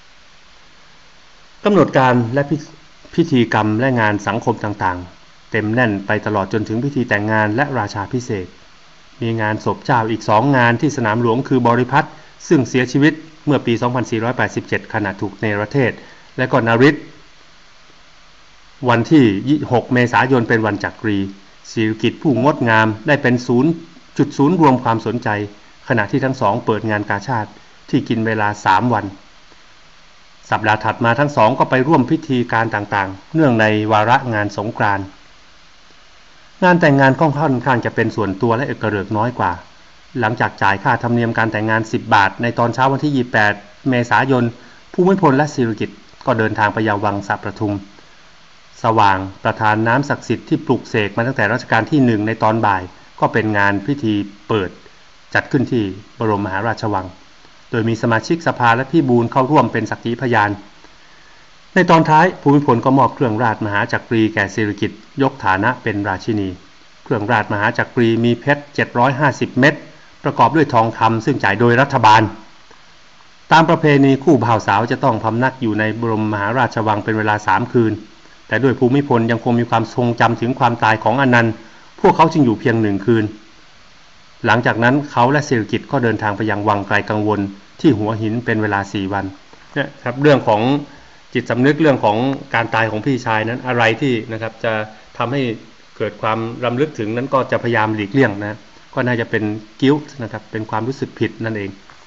กำหนดการและพิธีกรรมและงานสังคมต่างๆเต็มแน่นไปตลอดจนถึงพิธีแต่งงานและราชาภิเษกมีงานศพเจ้าอีก2 งานที่สนามหลวงคือบริพัตรซึ่งเสียชีวิตเมื่อปี 2487 ขณะถูกเนรเทศและก็นฤทธิ์วันที่6 เมษายนเป็นวันจักรีศิริกิติ์ผู้งดงามได้เป็นศูนย์รวมความสนใจขณะที่ทั้งสองเปิดงานกาชาดที่กินเวลา3 วันสัปดาห์ถัดมาทั้งสองก็ไปร่วมพิธีการต่างๆเนื่องในวาระงานสงกรานต์งานแต่งงานค่อนข้างจะเป็นส่วนตัวและเอกเริกน้อยกว่าหลังจากจ่ายค่าธรรมเนียมการแต่งงาน10 บาทในตอนเช้าวันที่28 เมษายนภูมิพลและศิริกิติ์ก็เดินทางไปยังวังสะประทุมสว่างประธานน้ำศักดิ์สิทธิ์ที่ปลุกเสกมาตั้งแต่รัชกาลที่1ในตอนบ่ายก็เป็นงานพิธีเปิดจัดขึ้นที่บรมมหาราชวังโดยมีสมาชิกสภาและพี่บูลเข้าร่วมเป็นสักขีพยานในตอนท้ายภูมิพลก็มอบเครื่องราชมหาจักรีแก่ศิริกิติ์ยกฐานะเป็นราชินีเครื่องราชมหาจักรีมีเพชร750 เม็ดประกอบด้วยทองคำซึ่งจ่ายโดยรัฐบาลตามประเพณีคู่บ่าวสาวจะต้องพำนักอยู่ในบรมมหาราชวังเป็นเวลา3 คืนแต่ด้วยภูมิพลยังคงมีความทรงจำถึงความตายของอนันต์พวกเขาจึงอยู่เพียง1 คืนหลังจากนั้นเขาและศิริกิติ์ก็เดินทางไปยังวังไกลกังวลที่หัวหินเป็นเวลา4 วันเนี่ยครับเรื่องของจิตสำนึกเรื่องของการตายของพี่ชายนั้นอะไรที่นะครับจะทำให้เกิดความรำลึกถึงนั้นก็จะพยายามหลีกเลี่ยงนะก็น่าจะเป็นguiltนะครับเป็นความรู้สึกผิดนั่นเอง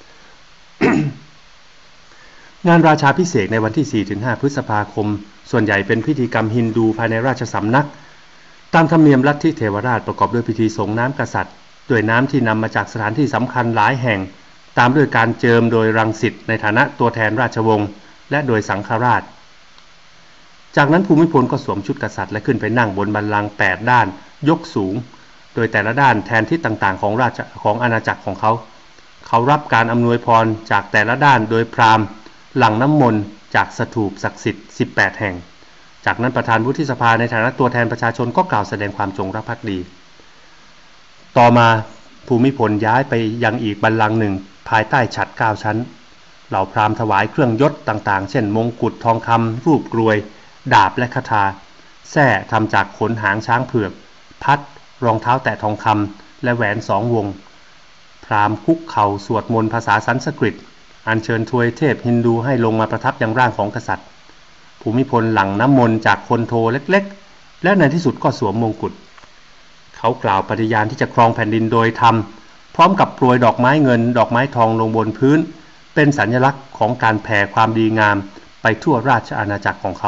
งานราชาภิเษกในวันที่ 4-5 พฤษภาคมส่วนใหญ่เป็นพิธีกรรมฮินดูภายในราชสำนักตามธรรมเนียมลัทธิเทวราชประกอบด้วยพิธีส่งน้ำกษัตริย์ด้วยน้ำที่นำมาจากสถานที่สำคัญหลายแห่งตามด้วยการเจิมโดยรังสิตในฐานะตัวแทนราชวงศ์และโดยสังฆราชจากนั้นภูมิพลก็สวมชุดกษัตริย์และขึ้นไปนั่งบนบัลลังก์8 ด้านยกสูงโดยแต่ละด้านแทนทิศต่างๆของอาณาจักรของเขารับการอำนวยพรจากแต่ละด้านโดยพราหมณ์หลั่งน้ำมนต์จากสถูปศักดิ์สิทธิ์18 แห่งจากนั้นประธานวุฒิสภาในฐานะตัวแทนประชาชนก็กล่าวแสดงความจงรักภักดีต่อมาภูมิพลย้ายไปยังอีกบัลลังก์หนึ่งภายใต้ฉัตร9 ชั้นเหล่าพราหมณ์ถวายเครื่องยศต่างๆเช่นมงกุฎทองคำรูปกรวยดาบและคทาแส้ทำจากขนหางช้างเผือกพัดรองเท้าแตะทองคำและแหวน2 วงพราหมณ์คุกเข่าสวดมนต์ภาษาสันสกฤตอัญเชิญทวยเทพฮินดูให้ลงมาประทับยังร่างของกษัตริย์ภูมิพลหลั่งน้ำมนต์จากคนโทเล็กๆและในที่สุดก็สวมมงกุฎเขากล่าวปฏิญาณที่จะครองแผ่นดินโดยธรรมพร้อมกับโปรยดอกไม้เงินดอกไม้ทองลงบนพื้นเป็นสัญลักษณ์ของการแผ่ความดีงามไปทั่วราชอาณาจักรของเขา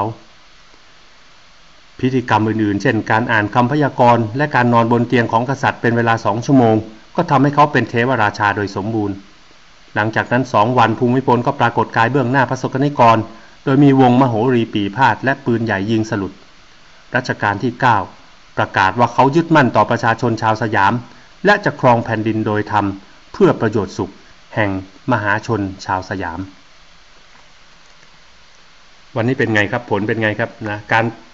พิธีกรรมอื่นๆเช่นการอ่านคำพยากรณ์และการนอนบนเตียงของกษัตริย์เป็นเวลา2 ชั่วโมงก็ทำให้เขาเป็นเทวราชาโดยสมบูรณ์หลังจากนั้น2 วันภูมิพลก็ปรากฏกายเบื้องหน้าพระศกนิกรโดยมีวงมโหรีปีพาทย์และปืนใหญ่ยิงสลุดรัชกาลที่9ประกาศว่าเขายึดมั่นต่อประชาชนชาวสยามและจะครองแผ่นดินโดยธรรมเพื่อประโยชน์สุขแห่งมหาชนชาวสยามวันนี้เป็นไงครับผลเป็นไงครับนะการ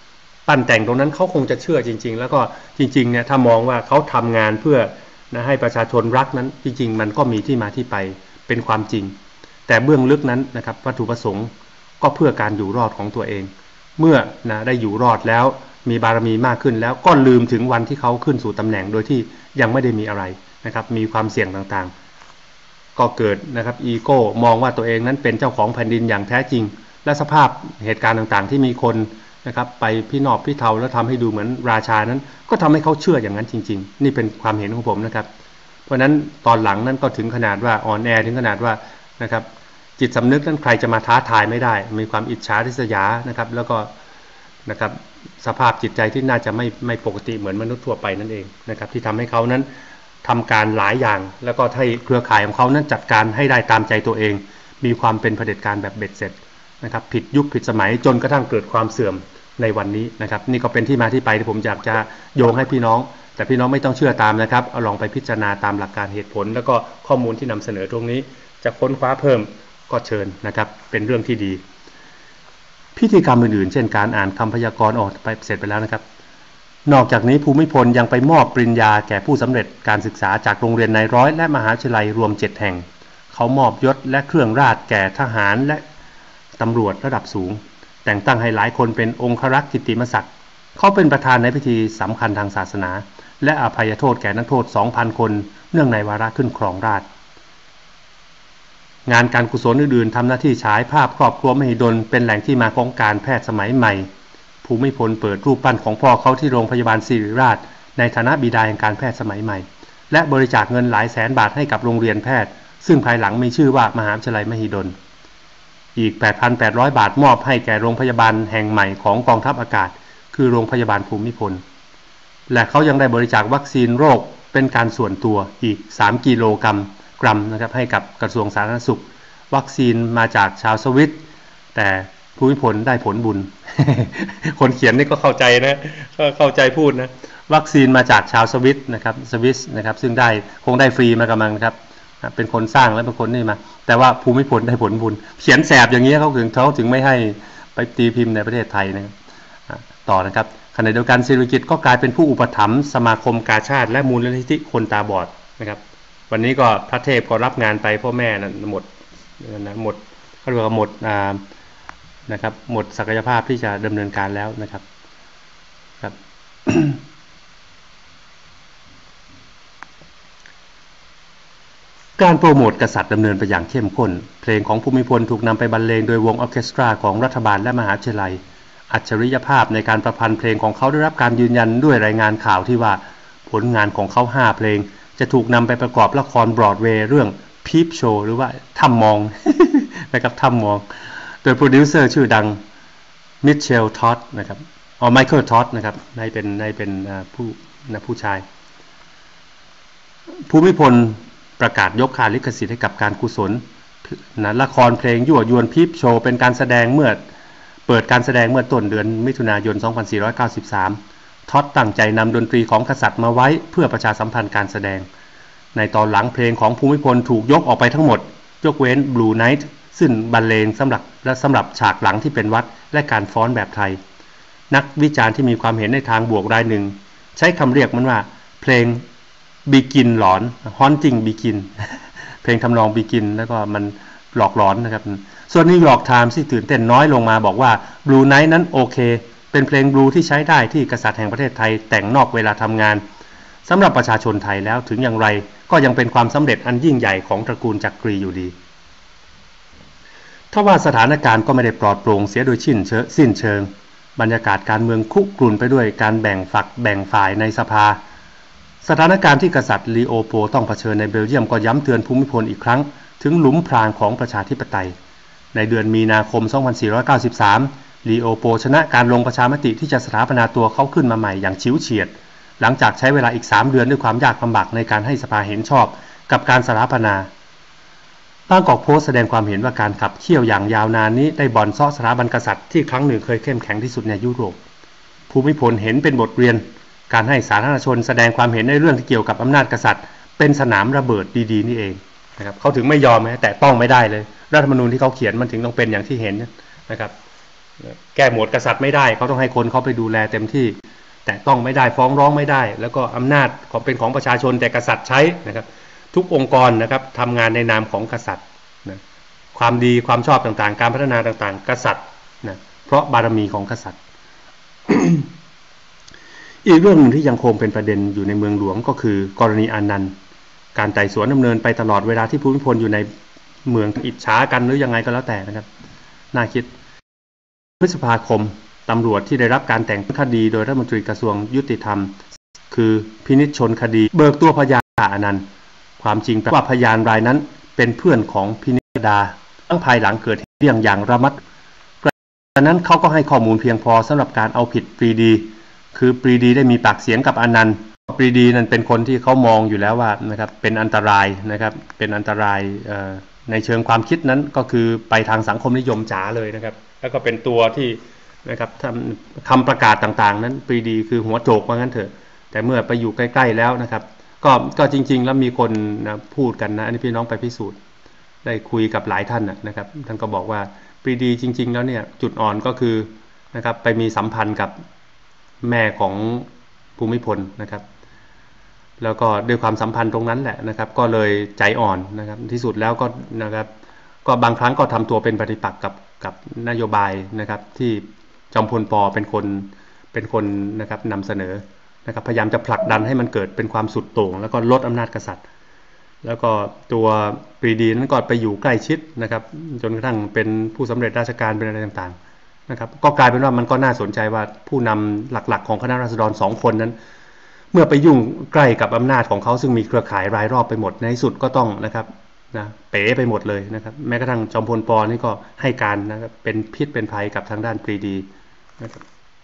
ปั้นแต่งตรงนั้นเขาคงจะเชื่อจริงๆแล้วก็จริงๆเนี่ยถ้ามองว่าเขาทำงานเพื่อนะให้ประชาชนรักนั้นจริงๆมันก็มีที่มาที่ไปเป็นความจริงแต่เบื้องลึกนั้นนะครับวัตถุประสงค์ก็เพื่อการอยู่รอดของตัวเองเมื่อนะได้อยู่รอดแล้วมีบารมีมากขึ้นแล้วก็ลืมถึงวันที่เขาขึ้นสู่ตำแหน่งโดยที่ยังไม่ได้มีอะไรนะครับมีความเสี่ยงต่างๆก็เกิดนะครับอีโก้มองว่าตัวเองนั้นเป็นเจ้าของแผ่นดินอย่างแท้จริงและสภาพเหตุการณ์ต่างๆที่มีคนนะครับไปพี่นอบพี่เทาแล้วทำให้ดูเหมือนราชานั้นก็ทำให้เขาเชื่ออย่างนั้นจริงๆนี่เป็นความเห็นของผมนะครับเพราะนั้นตอนหลังนั้นก็ถึงขนาดว่าอ่อนแอถึงขนาดว่านะครับจิตสำนึกนั้นใครจะมาท้าทายไม่ได้มีความอิจฉาริษยานะครับแล้วก็นะครับสภาพจิตใจที่น่าจะไม่ปกติเหมือนมนุษย์ทั่วไปนั่นเองนะครับที่ทำให้เขานั้นทำการหลายอย่างแล้วก็ให้เครือข่ายของเขานั้นจัดการให้ได้ตามใจตัวเองมีความเป็นเผด็จการแบบเบ็ดเสร็จนะครับผิดยุคผิดสมัยจนกระทั่งเกิดความเสื่อมในวันนี้นะครับนี่ก็เป็นที่มาที่ไปที่ผมอยากจะโยงให้พี่น้องแต่พี่น้องไม่ต้องเชื่อตามนะครับเอาลองไปพิจารณาตามหลักการเหตุผลแล้วก็ข้อมูลที่นำเสนอตรงนี้จะค้นคว้าเพิ่มก็เชิญนะครับเป็นเรื่องที่ดีพิธีกรรมอื่นๆเช่นการอ่านคำพยากรณ์ออกไปเสร็จไปแล้วนะครับนอกจากนี้ภูมิพลยังไปมอบปริญญาแก่ผู้สำเร็จการศึกษาจากโรงเรียนนายร้อยและมหาวิทยาลัยรวม7แห่งเขามอบยศและเครื่องราชแก่ทหารและตำรวจระดับสูงแต่งตั้งให้หลายคนเป็นองครักษ์กิตติมศักดิ์เขาเป็นประธานในพิธีสำคัญทางศาสนาและอภัยโทษแก่นักโทษ 2,000 คนเนื่องในวาระขึ้นครองราชย์งานการกุศลอื่นๆทำหน้าที่ฉายภาพครอบครัวมหิดลเป็นแหล่งที่มาของการแพทย์สมัยใหม่ภูมิพลเปิดรูปปั้นของพ่อเขาที่โรงพยาบาลศิริราชในฐานะบิดาแห่งการแพทย์สมัยใหม่และบริจาคเงินหลายแสนบาทให้กับโรงเรียนแพทย์ซึ่งภายหลังมีชื่อว่ามหาวิทยาลัยมหิดลอีก 8,800 บาทมอบให้แก่โรงพยาบาลแห่งใหม่ของกองทัพอากาศคือโรงพยาบาลภูมิพลและเขายังได้บริจาควัคซีนโรคเป็นการส่วนตัวอีก3กิโลกรัมนะครับให้กับกระทรวงสาธารณสุขวัคซีนมาจากชาวสวิตแต่ภูมิพลได้ผลบุญ คนเขียนนี่ก็เข้าใจนะก็เข้าใจพูดนะวัคซีนมาจากชาวสวิตนะครับสวิสนะครับซึ่งได้คงได้ฟรีมากำลังครับเป็นคนสร้างและเป็นคนนี่มาแต่ว่าภูมิพลได้ผลบุญเขียนแสบอย่างนี้เขาถึงไม่ให้ไปตีพิมพ์ในประเทศไทยนะครับต่อนะครับขณะเดียวกันศิริกิติ์ก็กลายเป็นผู้อุปถัมภ์สมาคมกาชาดและมูลนิธิคนตาบอดนะครับวันนี้ก็พระเทพก็รับงานไปพ่อแม่นั้นหมดเขาเรียกว่าหมดนะครับหมดศักยภาพที่จะดำเนินการแล้วนะครับครับ การโปรโมทกษัตริย์ดำเนินไปอย่างเข้มข้นเพลงของภูมิพลถูกนำไปบรรเลงโดยวงออร์เคสตราของรัฐบาลและมหาวิทยาลัยอัจฉริยภาพในการประพันธ์เพลงของเขาได้รับการยืนยันด้วยรายงานข่าวที่ว่าผลงานของเขา5เพลงจะถูกนำไปประกอบละครบรอดเวย์เรื่องพีปโชว์หรือว่าถ้ำมอง นะครับถ้ำมองโดยโปรดิวเซอร์ชื่อดังมิเชลท็อดนะครับไมเคิลท็อดนะครับได้เป็นผู้ชายภูมิพลประกาศยกค่าลิขสิทธิ์ให้กับการกุศลละครเพลงยั่วยวนพีปโชว์เป็นการแสดงเมื่อเปิดการแสดงเมื่อต้นเดือนมิถุนายน 2493 ท็อดตั้งใจนำดนตรีของกษัตริย์มาไว้เพื่อประชาสัมพันธ์การแสดงในตอนหลังเพลงของภูมิพลถูกยกออกไปทั้งหมดยกเว้น Blue Night ซึ่งบรรเลงสำหรับฉากหลังที่เป็นวัดและการฟ้อนแบบไทยนักวิจารณ์ที่มีความเห็นในทางบวกรายหนึ่งใช้คำเรียกมันว่าเพลง Begin หลอน Haunting Begin เพลงทำนอง Begin แล้วก็มันหลอกหลอนนะครับส่วนนิวยอร์กไทม์ที่ตื่นเต้นน้อยลงมาบอกว่า Blue Night นั้นโอเคเป็นเพลงบลูที่ใช้ได้ที่กษัตริย์แห่งประเทศไทยแต่งนอกเวลาทำงานสำหรับประชาชนไทยแล้วถึงอย่างไรก็ยังเป็นความสำเร็จอันยิ่งใหญ่ของตระกูลจักรีอยู่ดีทว่าสถานการณ์ก็ไม่ได้ปลอดโปร่งเสียโดยสิ้นเชิงบรรยากาศการเมืองคุกรุ่นไปด้วยการแบ่งฝักแบ่งฝ่ายในสภาสถานการณ์ที่กษัตริย์ลีโอโปต้องเผชิญในเบลเยียมก็ย้ำเตือนภูมิพลอีกครั้งถึงหลุมพรางของประชาธิปไตยในเดือนมีนาคม 2493ลีโอโปชนะการลงประชามติที่จะสถาปนาตัวเขาขึ้นมาใหม่อย่างฉิวเฉียดหลังจากใช้เวลาอีก3เดือนด้วยความยากลำบากในการให้สภาเห็นชอบกับการสถาปนาบางกอกโพสต์แสดงความเห็นว่าการขับเคี่ยวอย่างยาวนานนี้ได้บ่อนซ้อสถาบันกษัตริย์ที่ครั้งหนึ่งเคยเข้มแข็งที่สุดในยุโรปภูมิพลเห็นเป็นบทเรียนการให้สาธารณชนแสดงความเห็นในเรื่องที่เกี่ยวกับอำนาจกษัตริย์เป็นสนามระเบิดดีๆนี่เองนะครับเขาถึงไม่ยอมแต่ต้องไม่ได้เลยรัฐธรรมนูญที่เขาเขียนมันถึงต้องเป็นอย่างที่เห็นนะครับแก้หมวดกษัตริย์ไม่ได้เขาต้องให้คนเขาไปดูแลเต็มที่แต่ต้องไม่ได้ฟ้องร้องไม่ได้แล้วก็อำนาจของเป็นของประชาชนแต่กษัตริย์ใช้นะครับทุกองค์กรนะครับทำงานในนามของกษัตริย์นะความดีความชอบต่างๆการพัฒนาต่างๆกษัตริย์นะเพราะบารมีของกษัตริย์ อีกเรื่องนึงที่ยังคงเป็นประเด็นอยู่ในเมืองหลวงก็คือกรณีอานันต์การไต่สวนดำเนินไปตลอดเวลาที่ภูมิพลอยู่ในเมืองอิจฉากันหรือยังไงก็แล้วแต่นะครับน่าคิดพฤษภาคมตำรวจที่ได้รับการแต่งตั้งคดีโดยรัฐมนตรีกระทรวงยุติธรรมคือพินิจชนคดีเบิกตัวพยานอานันต์ความจริงว่าพยานรายนั้นเป็นเพื่อนของพินิจดาตั้งภายหลังเกิดเหตุเรื่องอย่างระมัดดังนั้นเขาก็ให้ข้อมูลเพียงพอสำหรับการเอาผิดปรีดีคือปรีดีได้มีปากเสียงกับอานันต์ปรีดีนั้นเป็นคนที่เขามองอยู่แล้วว่านะครับเป็นอันตรายนะครับเป็นอันตรายในเชิงความคิดนั้นก็คือไปทางสังคมนิยมจ๋าเลยนะครับแล้วก็เป็นตัวที่นะครับทำคำประกาศต่างๆนั้นปรีดีคือหัวโจกว่างั้นเถอะแต่เมื่อไปอยู่ใกล้ๆแล้วนะครับก็จริงๆแล้วมีคนนะพูดกันนะอันนี้พี่น้องไปพิสูจน์ได้คุยกับหลายท่านนะครับท่านก็บอกว่าปรีดีจริงๆแล้วเนี่ยจุดอ่อนก็คือนะครับไปมีสัมพันธ์กับแม่ของภูมิพลนะครับแล้วก็ด้วยความสัมพันธ์ตรงนั้นแหละนะครับก็เลยใจอ่อนนะครับที่สุดแล้วก็นะครับก็บางครั้งก็ทำตัวเป็นปฏิปักษ์กับนโยบายนะครับที่จอมพลป.เป็นคนนะครับนำเสนอนะครับพยายามจะผลักดันให้มันเกิดเป็นความสุดโต่งแล้วก็ลดอำนาจกษัตริย์แล้วก็ตัวปรีดีนั้นก็ไปอยู่ใกล้ชิดนะครับจนกระทั่งเป็นผู้สำเร็จราชการเป็นอะไรต่างๆนะครับก็กลายเป็นว่ามันก็น่าสนใจว่าผู้นำหลักๆของคณะราษฎร2คนนั้นเมื่อไปยุ่งใกล้กับอำนาจของเขาซึ่งมีเครือข่ายรายรอบไปหมดในที่สุดก็ต้องนะครับนะเป๋ไปหมดเลยนะครับแม้กระทั่งจอมพลป.นี่ก็ให้การนะครับเป็นพิษเป็นภัยกับทางด้านปรีดีนะครับ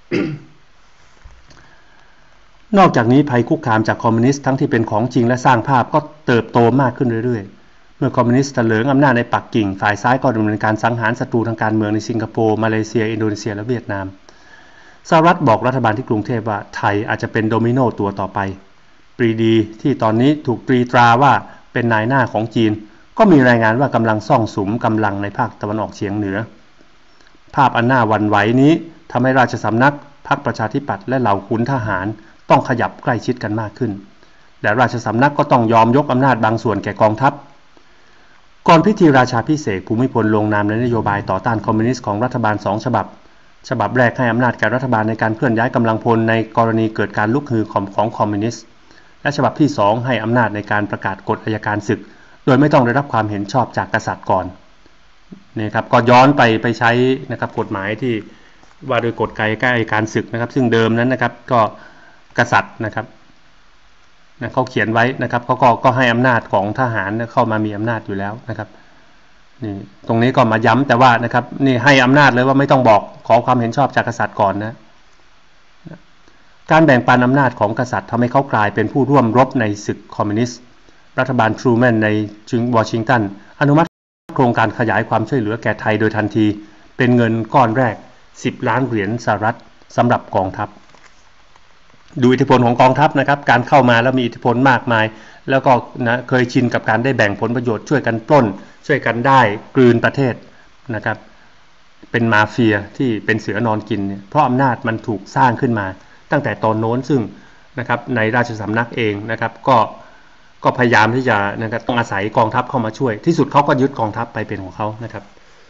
นอกจากนี้ภัยคุกคามจากคอมมิวนิสต์ทั้งที่เป็นของจริงและสร้างภาพก็เติบโตมากขึ้นเรื่อยๆเมื่อคอมมิวนิสต์เถลิงอำนาจในปักกิ่งฝ่ายซ้ายก็ดำเนินการสังหารศัตรูทางการเมืองในสิงคโปร์มาเลเซียอินโดนีเซียและเวียดนามสหรัฐบอกรัฐบาลที่กรุงเทพว่าไทยอาจจะเป็นโดมิโนตัวต่อไปปรีดีที่ตอนนี้ถูกตรีตราว่าเป็นนายหน้าของจีนก็มีรายงานว่ากำลังซ่องสุมกำลังในภาคตะวันออกเฉียงเหนือภาพอันน่าหวั่นไหวนี้ทำให้ราชสำนักพรรคประชาธิปัตย์และเหล่าขุนทหารต้องขยับใกล้ชิดกันมากขึ้นและราชสำนักก็ต้องยอมยกอำนาจบางส่วนแก่กองทัพก่อนพิธีราชาภิเษกภูมิพลลงนามในนโยบายต่อต้านคอมมิวนิสต์ของรัฐบาล2ฉบับแรกให้อำนาจแก่รัฐบาลในการเคลื่อนย้ายกำลังพลในกรณีเกิดการลุกฮือของคอมมิวนิสต์และฉบับที่2ให้อำนาจในการประกาศกฎอัยการศึกโดยไม่ต้องได้รับความเห็นชอบจากกษัตริย์ก่อนนี่ครับก็ย้อนไปใช้นะครับกฎหมายที่ว่าโดยกฎอัยการศึกนะครับซึ่งเดิมนั้นนะครับก็กษัตริย์นะครับเขาเขียนไว้นะครับเขาก็ให้อำนาจของทหารเข้ามามีอำนาจอยู่แล้วนะครับนี่ตรงนี้ก็มาย้ำแต่ว่านะครับนี่ให้อำนาจเลยว่าไม่ต้องบอกขอความเห็นชอบจากกษัตริย์ก่อนนะการแบ่งปันอำนาจของกษัตริย์ทำให้เขากลายเป็นผู้ร่วมรบในศึกคอมมิวนิสต์รัฐบาลทรูแมนในวอชิงตันอนุมัติโครงการขยายความช่วยเหลือแก่ไทยโดยทันทีเป็นเงินก้อนแรก10 ล้านเหรียญสหรัฐสำหรับกองทัพดูอิทธิพลของกองทัพนะครับการเข้ามาแล้วมีอิทธิพลมากมายแล้วก็นะเคยชินกับการได้แบ่งผลประโยชน์ช่วยกันปล้นช่วยกันได้กลืนประเทศนะครับเป็นมาเฟียที่เป็นเสือนอนกินเนี่ยเพราะอำนาจมันถูกสร้างขึ้นมาตั้งแต่ตอนโน้นซึ่งนะครับในราชสำนักเองนะครับก็พยายามที่จะนะครับต้องอาศัยกองทัพเข้ามาช่วยที่สุดเขาก็ยึดกองทัพไปเป็นของเขานะครับ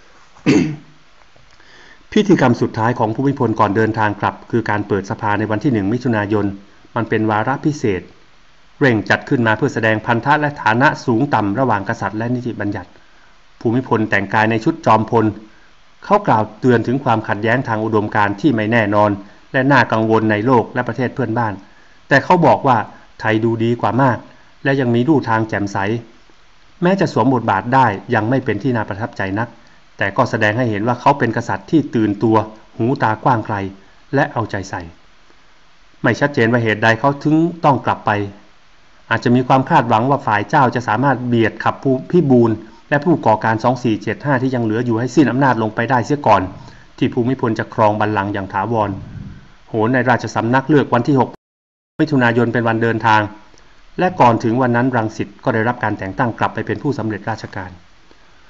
พิธีกรรมสุดท้ายของภูมิพลก่อนเดินทางกลับคือการเปิดสภาในวันที่1 มิถุนายนมันเป็นวาระพิเศษเร่งจัดขึ้นมาเพื่อแสดงพันธะและฐานะสูงต่ำระหว่างกษัตริย์และนิติบัญญัติภูมิพลแต่งกายในชุดจอมพลเขากล่าวเตือนถึงความขัดแย้งทางอุดมการณ์ที่ไม่แน่นอนและน่ากังวลในโลกและประเทศเพื่อนบ้านแต่เขาบอกว่าไทยดูดีกว่ามากและยังมีลู่ทางแจ่มใสแม้จะสวมบทบาทได้ยังไม่เป็นที่น่าประทับใจนักแต่ก็แสดงให้เห็นว่าเขาเป็นกษัตริย์ที่ตื่นตัวหูตากว้างไกลและเอาใจใส่ไม่ชัดเจนว่าเหตุใดเขาถึงต้องกลับไปอาจจะมีความคาดหวังว่าฝ่ายเจ้าจะสามารถเบียดขับพิบูลและผู้ก่อการ2475ที่ยังเหลืออยู่ให้สิ้นอำนาจลงไปได้เสียก่อนที่ภูมิพลจะครองบัลลังก์อย่างถาวรโหนในราชสำนักเลือกวันที่6 มิถุนายนเป็นวันเดินทางและก่อนถึงวันนั้นรังสิตก็ได้รับการแต่งตั้งกลับไปเป็นผู้สำเร็จราชการ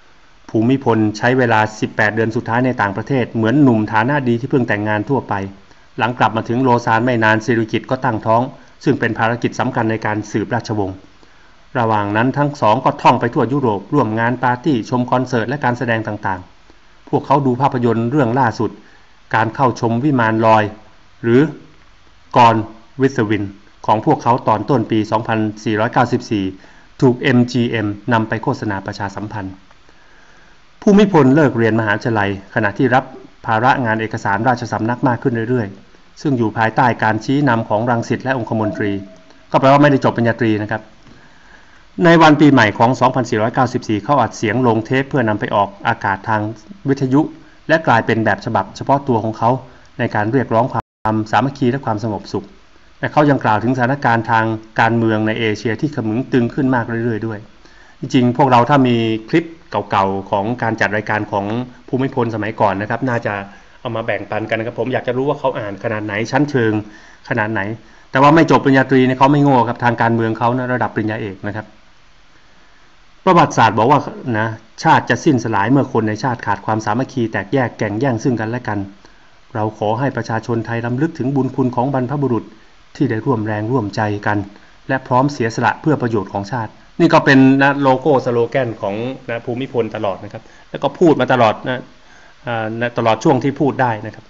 ภูมิพลใช้เวลา18เดือนสุดท้ายในต่างประเทศเหมือนหนุ่มฐานะดีที่เพิ่งแต่งงานทั่วไปหลังกลับมาถึงโลซานไม่นานสิริกิติ์ก็ตั้งท้องซึ่งเป็นภารกิจสำคัญในการสืบราชวงศ์ระหว่างนั้นทั้งสองก็ท่องไปทั่วยุโรปร่วมงานปาร์ตี้ชมคอนเสิร์ตและการแสดงต่างๆพวกเขาดูภาพยนตร์เรื่องล่าสุดการเข้าชมวิมานลอยหรือ Gone with the Wind ของพวกเขาตอนต้นปี 2494 ถูก MGM นำไปโฆษณาประชาสัมพันธ์ภูมิพลเลิกเรียนมหาวิทยาลัยขณะที่รับภาระงานเอกสารราชสำนักมากขึ้นเรื่อยๆซึ่งอยู่ภายใต้การชี้นำของรังสิตและองคมนตรีก็แปลว่าไม่ได้จบปริญญาตรีนะครับในวันปีใหม่ของ 2494 เขาอัดเสียงลงเทปเพื่อนำไปออกอากาศทางวิทยุและกลายเป็นแบบฉบับเฉพาะตัวของเขาในการเรียกร้องความสามัคคีและความสงบสุขและเขายังกล่าวถึงสถานการณ์ทางการเมืองในเอเชียที่ขมึงตึงขึ้นมากเรื่อยๆด้วยจริงๆพวกเราถ้ามีคลิปเก่าๆของการจัดรายการของภูมิพลสมัยก่อนนะครับน่าจะเอามาแบ่งปันกันนะครับผมอยากจะรู้ว่าเขาอ่านขนาดไหนชั้นเชิงขนาดไหนแต่ว่าไม่จบปริญญาตรีเนี่ยเขาไม่โง่ครับทางการเมืองเขานะระดับปริญญาเอกนะครับประวัติศาสตร์บอกว่านะชาติจะสิ้นสลายเมื่อคนในชาติขาดความสามัคคีแตกแยกแก่งแย่งซึ่งกันและกันเราขอให้ประชาชนไทยรำลึกถึงบุญคุณของบรรพบุรุษที่ได้ร่วมแรงร่วมใจกันและพร้อมเสียสละเพื่อประโยชน์ของชาตินี่ก็เป็นนะโลโก้สโลแกนของนะภูมิพลตลอดนะครับแล้วก็พูดมาตลอดนะตลอดช่วงที่พูดได้นะครับ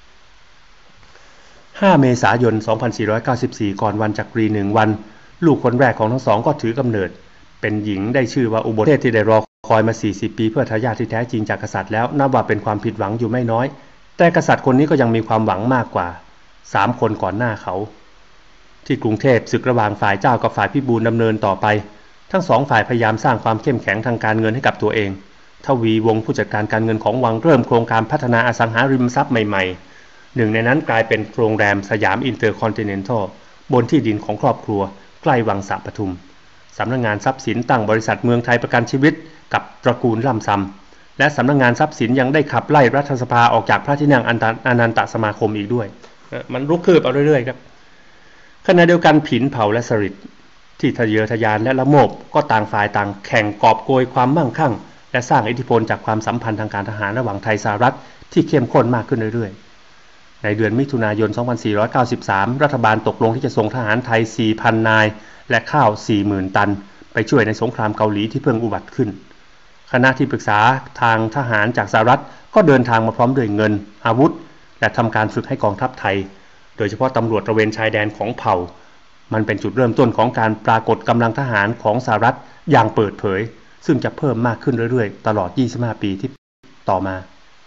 5 เมษายน 2494 ก่อนวันจักรี1 วันลูกคนแรกของทั้งสองก็ถือกำเนิดเป็นหญิงได้ชื่อว่าอุบลเทพที่ได้รอคอยมา40 ปีเพื่อทายาทที่แท้จริงจากกษัตริย์แล้วนับว่าเป็นความผิดหวังอยู่ไม่น้อยแต่กษัตริย์คนนี้ก็ยังมีความหวังมากกว่า3 คนก่อนหน้าเขาที่กรุงเทพศึกระหว่างฝ่ายเจ้ากับฝ่ายพิบูลดำเนินต่อไปทั้งสองฝ่ายพยายามสร้างความเข้มแข็งทางการเงินให้กับตัวเองทวีวงศ์ผู้จัดการการเงินของวังเริ่มโครงการพัฒนาอสังหาริมทรัพย์ใหม่ๆหนึ่งในนั้นกลายเป็นโรงแรมสยามอินเตอร์คอนติเนนทัลบนที่ดินของครอบครัวใกล้วังสะปทุมสำนักงานทรัพย์สินตั้งบริษัทเมืองไทยประกันชีวิตกับตระกูลล่ำซำและสำนักงานทรัพย์สินยังได้ขับไล่รัฐสภาออกจากพระที่นั่งอนันตสมาคมอีกด้วยมันรุกคืบเอาเรื่อยๆครับขณะเดียวกันผินเผ่าและสฤษดิ์ที่ทะเยอทะยานและละโมบก็ต่างฝ่ายต่างแข่งกอบโกยความมั่งคั่งและสร้างอิทธิพลจากความสัมพันธ์ทางการทหารระหว่างไทยสหรัฐที่เข้มข้นมากขึ้นเรื่อยๆในเดือนมิถุนายน 2493 รัฐบาลตกลงที่จะส่งทหารไทย 4,000 นายและข้าว 40,000 ตันไปช่วยในสงครามเกาหลีที่เพิ่งอุบัติขึ้นคณะที่ปรึกษาทางทหารจากสหรัฐก็เดินทางมาพร้อมด้วยเงินอาวุธและทำการฝึกให้กองทัพไทยโดยเฉพาะตำรวจตระเวนชายแดนของเผ่ามันเป็นจุดเริ่มต้นของการปรากฏกำลังทหารของสหรัฐอย่างเปิดเผยซึ่งจะเพิ่มมากขึ้นเรื่อยๆตลอด25 ปีที่ต่อมา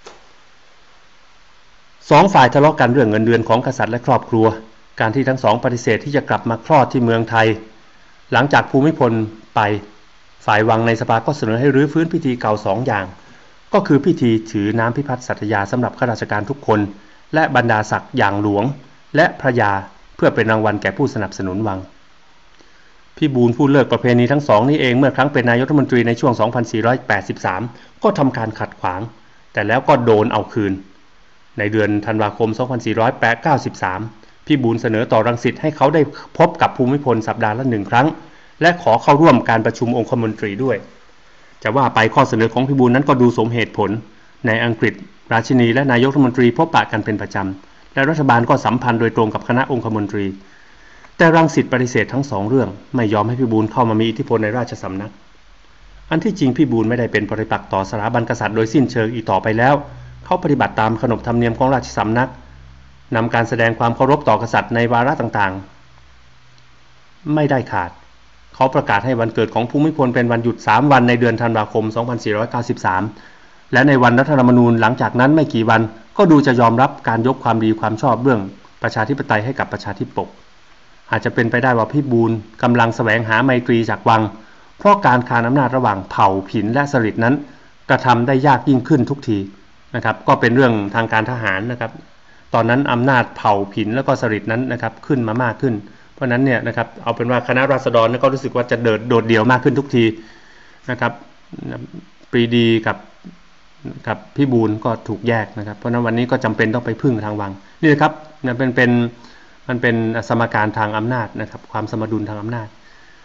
2 ฝ่ายทะเลาะกันเรื่องเงินเดือนของกษัตริย์และครอบครัวการที่ทั้งสองปฏิเสธที่จะกลับมาคลอดที่เมืองไทยหลังจากภูมิพลไปฝ่ายวังในสภาก็เสนอให้รื้อฟื้นพิธีเก่า2 อย่างก็คือพิธีถือน้ำพิพัฒน์สัตยาสำหรับข้าราชการทุกคนและบรรดาศักดิ์อย่างหลวงและพระยาเพื่อเป็นรางวัลแก่ผู้สนับสนุนวังพี่บูลผู้เลิกประเพณีทั้งสองนี้เองเมื่อครั้งเป็นนายกรัฐมนตรีในช่วง 2483 ก็ทำการขัดขวางแต่แล้วก็โดนเอาคืนในเดือนธันวาคม 2493 พี่บูลเสนอต่อรังสิตให้เขาได้พบกับภูมิพลสัปดาห์ละ1 ครั้งและขอเข้าร่วมการประชุมองคมนตรีด้วยจะว่าไปข้อเสนอของพี่บูลนั้นก็ดูสมเหตุผลในอังกฤษราชินีและนายกรัฐมนตรีพบปะกันเป็นประจำและรัฐบาลก็สัมพันธ์โดยตรงกับคณะองคมนตรีแต่รังสิตปฏิเสธทั้ง2 เรื่องไม่ยอมให้พี่บูลเข้ามามีอิทธิพลในราชสำนักอันที่จริงพี่บูลไม่ได้เป็นปฏิปักษ์ต่อสถาบันกษัตริย์โดยสิ้นเชิงอีกต่อไปแล้วเขาปฏิบัติตามขนบธรรมเนียมของราชสำนักนำการแสดงความเคารพต่อกษัตริย์ในวาระต่างๆไม่ได้ขาดเขาประกาศให้วันเกิดของภูมิพลเป็นวันหยุด3 วันในเดือนธันวาคม 2493 และในวันรัฐธรรมนูญหลังจากนั้นไม่กี่วันก็ดูจะยอมรับการยกความดีความชอบเรื่องประชาธิปไตยให้กับประชาธิปกอาจจะเป็นไปได้ว่าพี่บูลกำลังแสวงหาไมตรีจากวังเพราะการคานอำนาจระหว่างเผ่าผินและสฤษดิ์นั้นกระทำได้ยากยิ่งขึ้นทุกทีนะครับก็เป็นเรื่องทางการทหารนะครับตอนนั้นอำนาจเผ่าผินแล้วก็สฤษดิ์นั้นนะครับขึ้นมามากขึ้นเพราะนั้นเนี่ยนะครับเอาเป็นว่าคณะราษฎรก็รู้สึกว่าจะโดดเดี่ยวมากขึ้นทุกทีนะครับปรีดีกับพี่บูลก็ถูกแยกนะครับเพราะนั้นวันนี้ก็จำเป็นต้องไปพึ่งทางวังนี่นะครับมันเป็นสมการทางอำนาจนะครับความสมดุลทางอำนาจ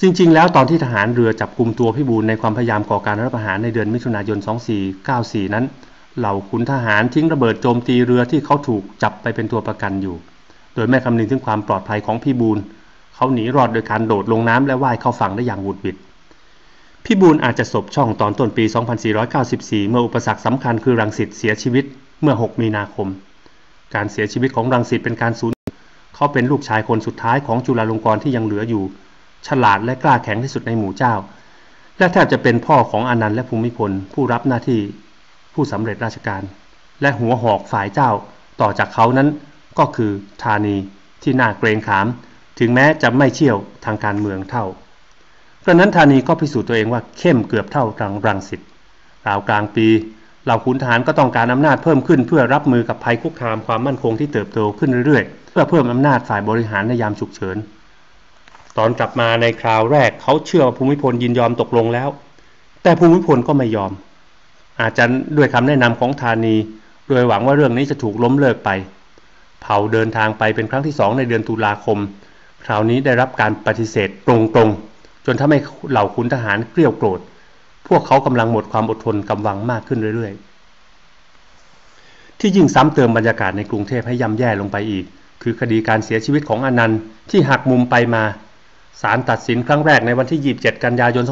จริงๆแล้วตอนที่ทหารเรือจับกุมตัวพี่บูลในความพยายามก่อการรัฐประหารในเดือนมิถุนายน 2494 นั้นเหล่าขุนทหารทิ้งระเบิดโจมตีเรือที่เขาถูกจับไปเป็นตัวประกันอยู่โดยไม่คำนึงถึงความปลอดภัยของพี่บูลเขาหนีรอดโดยการโดดลงน้ำและว่ายเข้าฝั่งได้อย่างหวุดหวิดพี่บูลอาจจะสบช่องตอนต้นปี 2494 เมื่ออุปสรรคสำคัญคือรังสิตเสียชีวิตเมื่อ 6 มีนาคมการเสียชีวิตของรังสิตเป็นการสูญเขาเป็นลูกชายคนสุดท้ายของจุฬาลงกรณ์ที่ยังเหลืออยู่ฉลาดและกล้าแข็งที่สุดในหมู่เจ้าและแทบจะเป็นพ่อของอานันต์และภูมิพลผู้รับหน้าที่ผู้สำเร็จราชการและหัวหอกฝ่ายเจ้าต่อจากเขานั้นก็คือธานีที่น่าเกรงขามถึงแม้จะไม่เชี่ยวทางการเมืองเท่ากระนั้นธานีก็พิสูจน์ตัวเองว่าเข้มเกือบเท่ารังสิตราวกลางปีเหล่าขุนทหารก็ต้องการอำนาจเพิ่มขึ้นเพื่อรับมือกับภัยคุกคามความมั่นคงที่เติบโตขึ้นเรื่อยๆเพื่อเพิ่มอำนาจฝ่ายบริหารในยามฉุกเฉินตอนกลับมาในคราวแรกเขาเชื่อว่าภูมิพลยินยอมตกลงแล้วแต่ภูมิพลก็ไม่ยอมอาจจะด้วยคำแนะนำของธานีโดยหวังว่าเรื่องนี้จะถูกล้มเลิกไปเผ่าเดินทางไปเป็นครั้งที่2ในเดือนตุลาคมคราวนี้ได้รับการปฏิเสธตรงๆจนทำให้เหล่าขุนทหารเกรี้ยวโกรธพวกเขากำลังหมดความอดทนกำลังมากขึ้นเรื่อยๆที่ยิ่งซ้ำเติมบรรยากาศในกรุงเทพให้ย่ำแย่ลงไปอีกคือคดีการเสียชีวิตของอานันต์ที่หักมุมไปมาศาลตัดสินครั้งแรกในวันที่ 27 กันยายน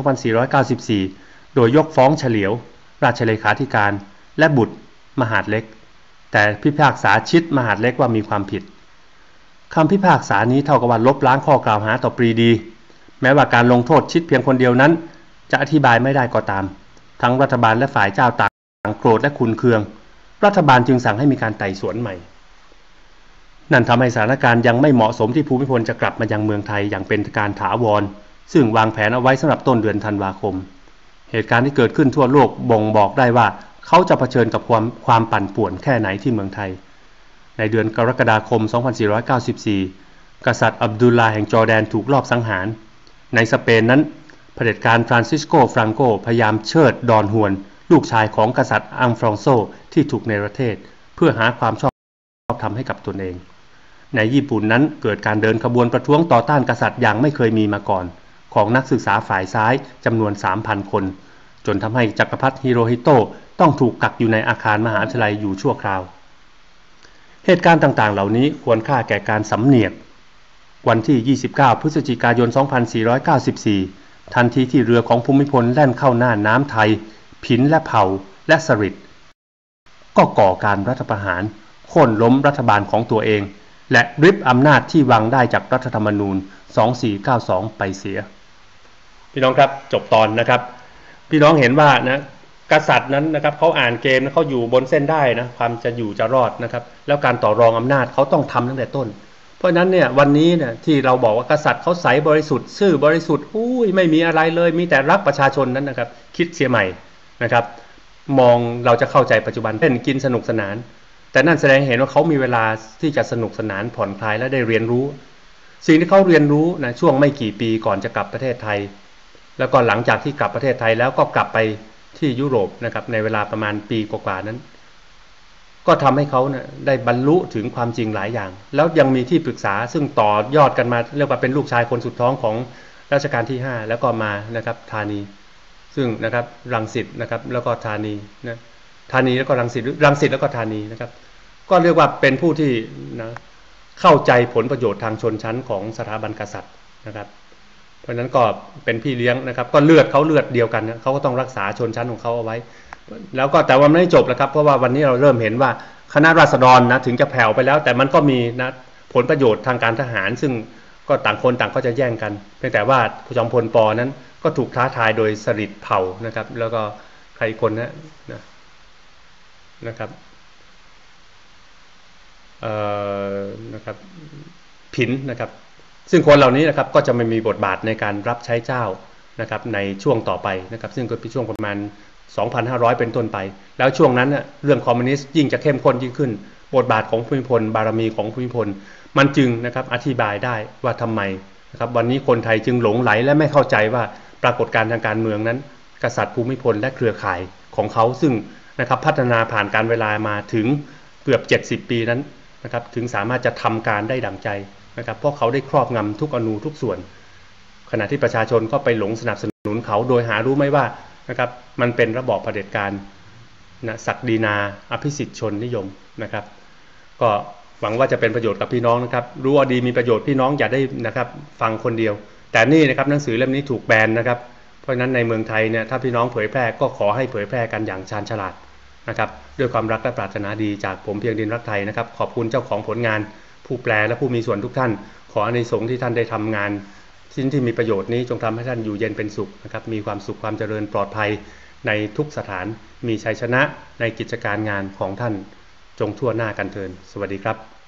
2494 โดยยกฟ้องเฉลียวราชเลขาธิการและบุตรมหาดเล็กแต่พิพากษาชิดมหาดเล็กว่ามีความผิดคำพิพากษานี้เท่ากับว่าลบล้างข้อกล่าวหาต่อปรีดีแม้ว่าการลงโทษชิดเพียงคนเดียวนั้นจะอธิบายไม่ได้ก็ตามทั้งรัฐบาลและฝ่ายเจ้าต่างโกรธและขุ่นเคืองรัฐบาลจึงสั่งให้มีการไต่สวนใหม่นั่นทำให้สถานการณ์ยังไม่เหมาะสมที่ภูมิพลจะกลับมายังเมืองไทยอย่างเป็นการถาวรซึ่งวางแผนเอาไว้สำหรับต้นเดือนธันวาคมเหตุการณ์ที่เกิดขึ้นทั่วโลกบ่งบอกได้ว่าเขาจะเผชิญกับความปั่นป่วนแค่ไหนที่เมืองไทยในเดือนกรกฎาคม 2494 กษัตริย์อับดุลลาห์แห่งจอร์แดนถูกลอบสังหารในสเปนนั้นเผด็จการฟรานซิสโกฟรังโกพยายามเชิดดอนฮวนลูกชายของกษัตริย์อังฟรองโซที่ถูกเนรเทศเพื่อหาความชอบธรรมให้กับตนเองในญี่ปุ่นนั้นเกิดการเดินขบวนประท้วงต่อต้านกษัตริย์อย่างไม่เคยมีมาก่อนของนักศึกษาฝ่ายซ้ายจำนวน 3,000 คนจนทำให้จักรพรรดิฮิโรฮิโตะต้องถูกกักอยู่ในอาคารมหาวิทยาลัยอยู่ชั่วคราวเหตุการณ์ต่างๆเหล่านี้ควรค่าแก่การสำเนียกวันที่ 29 พฤศจิกายน 2494 ทันทีที่เรือของภูมิพลแล่นเข้าหน้าน้ำไทยผินและเผ่าและสฤษดิ์ก็ก่อการรัฐประหารโค่นล้มรัฐบาลของตัวเองและริบอำนาจที่วางได้จากรัฐธรรมนูญ 2492 ไปเสียพี่น้องครับจบตอนนะครับพี่น้องเห็นว่านะกษัตริย์นั้นนะครับเขาอ่านเกมเขาอยู่บนเส้นได้นะความจะอยู่จะรอดนะครับแล้วการต่อรองอำนาจเขาต้องทำตั้งแต่ต้นเพราะฉะนั้นเนี่ยวันนี้เนี่ยที่เราบอกว่ากษัตริย์เขาใสบริสุทธิ์ซื่อบริสุทธิ์ไม่มีอะไรเลยมีแต่รักประชาชนนั้นนะครับคิดเสียใหม่นะครับมองเราจะเข้าใจปัจจุบันเล่นกินสนุกสนานแต่นั่นแสดงเห็นว่าเขามีเวลาที่จะสนุกสนานผ่อนคลายและได้เรียนรู้สิ่งที่เขาเรียนรู้นะช่วงไม่กี่ปีก่อนจะกลับประเทศไทยแล้วก็หลังจากที่กลับประเทศไทยแล้วก็กลับไปที่ยุโรปนะครับในเวลาประมาณปีกว่าๆนั้นก็ทำให้เขาเนี่ยได้บรรลุถึงความจริงหลายอย่างแล้วยังมีที่ปรึกษาซึ่งต่อยอดกันมาเรียกว่าเป็นลูกชายคนสุดท้องของรัชกาลที่5แล้วก็มานะครับธานีซึ่งนะครับรังสิตนะครับแล้วก็ธานีนะธานีแล้วก็รังสิตแล้วก็ธานีนะครับก็เรียกว่าเป็นผู้ที่นะเข้าใจผลประโยชน์ทางชนชั้นของสถาบันกษัตริย์นะครับเพราะฉะนั้นก็เป็นพี่เลี้ยงนะครับก็เลือดเขาเลือดเดียวกันนะเขาก็ต้องรักษาชนชั้นของเขาเอาไว้แล้วก็แต่ว่าไม่จบแล้วครับเพราะว่าวันนี้เราเริ่มเห็นว่าคณะราษฎรนะถึงจะแผ่วไปแล้วแต่มันก็มีนะผลประโยชน์ทางการทหารซึ่งก็ต่างคนต่างก็จะแย่งกันเพียงแต่ว่าจอมพลป.นั้นก็ถูกท้าทายโดยสฤษดิ์เผ่านะครับแล้วก็ใครคนนะครับนะครับผินนะครับซึ่งคนเหล่านี้นะครับก็จะไม่มีบทบาทในการรับใช้เจ้านะครับในช่วงต่อไปนะครับซึ่งก็เป็นช่วงประมาณ 2,500 เป็นต้นไปแล้วช่วงนั้นเรื่องคอมมิวนิสต์ยิ่งจะเข้มข้นยิ่งขึ้นบทบาทของภูมิพลบารมีของภูมิพลมันจึงนะครับอธิบายได้ว่าทำไมนะครับวันนี้คนไทยจึงหลงไหลและไม่เข้าใจว่าปรากฏการณ์ทางการเมืองนั้นกษัตริย์ภูมิพลและเครือข่ายของเขาซึ่งนะครับพัฒนาผ่านการเวลามาถึงเกือบ70 ปีนั้นนะครับถึงสามารถจะทำการได้ดั่งใจนะครับเพราะเขาได้ครอบงำทุกอนูทุกส่วนขณะที่ประชาชนก็ไปหลงสนับสนุนเขาโดยหารู้ไม่ว่านะครับมันเป็นระบอบเผด็จการนะศักดินาอภิสิทธิชนนิยมนะครับก็หวังว่าจะเป็นประโยชน์กับพี่น้องนะครับรู้ว่าดีมีประโยชน์พี่น้องอย่าได้นะครับฟังคนเดียวแต่นี่นะครับหนังสือเล่มนี้ถูกแบนนะครับเพราะฉะนั้นในเมืองไทยเนี่ยถ้าพี่น้องเผยแพร่ก็ขอให้เผยแพร่กันอย่างชาญฉลาดนะครับด้วยความรักและปรารถนาดีจากผมเพียงดินรักไทยนะครับขอบคุณเจ้าของผลงานผู้แปลและผู้มีส่วนทุกท่านขออานิสงส์ที่ท่านได้ทำงานชิ้นที่มีประโยชน์นี้จงทำให้ท่านอยู่เย็นเป็นสุขนะครับมีความสุขความเจริญปลอดภัยในทุกสถานมีชัยชนะในกิจการงานของท่านจงทั่วหน้ากันเทินสวัสดีครับ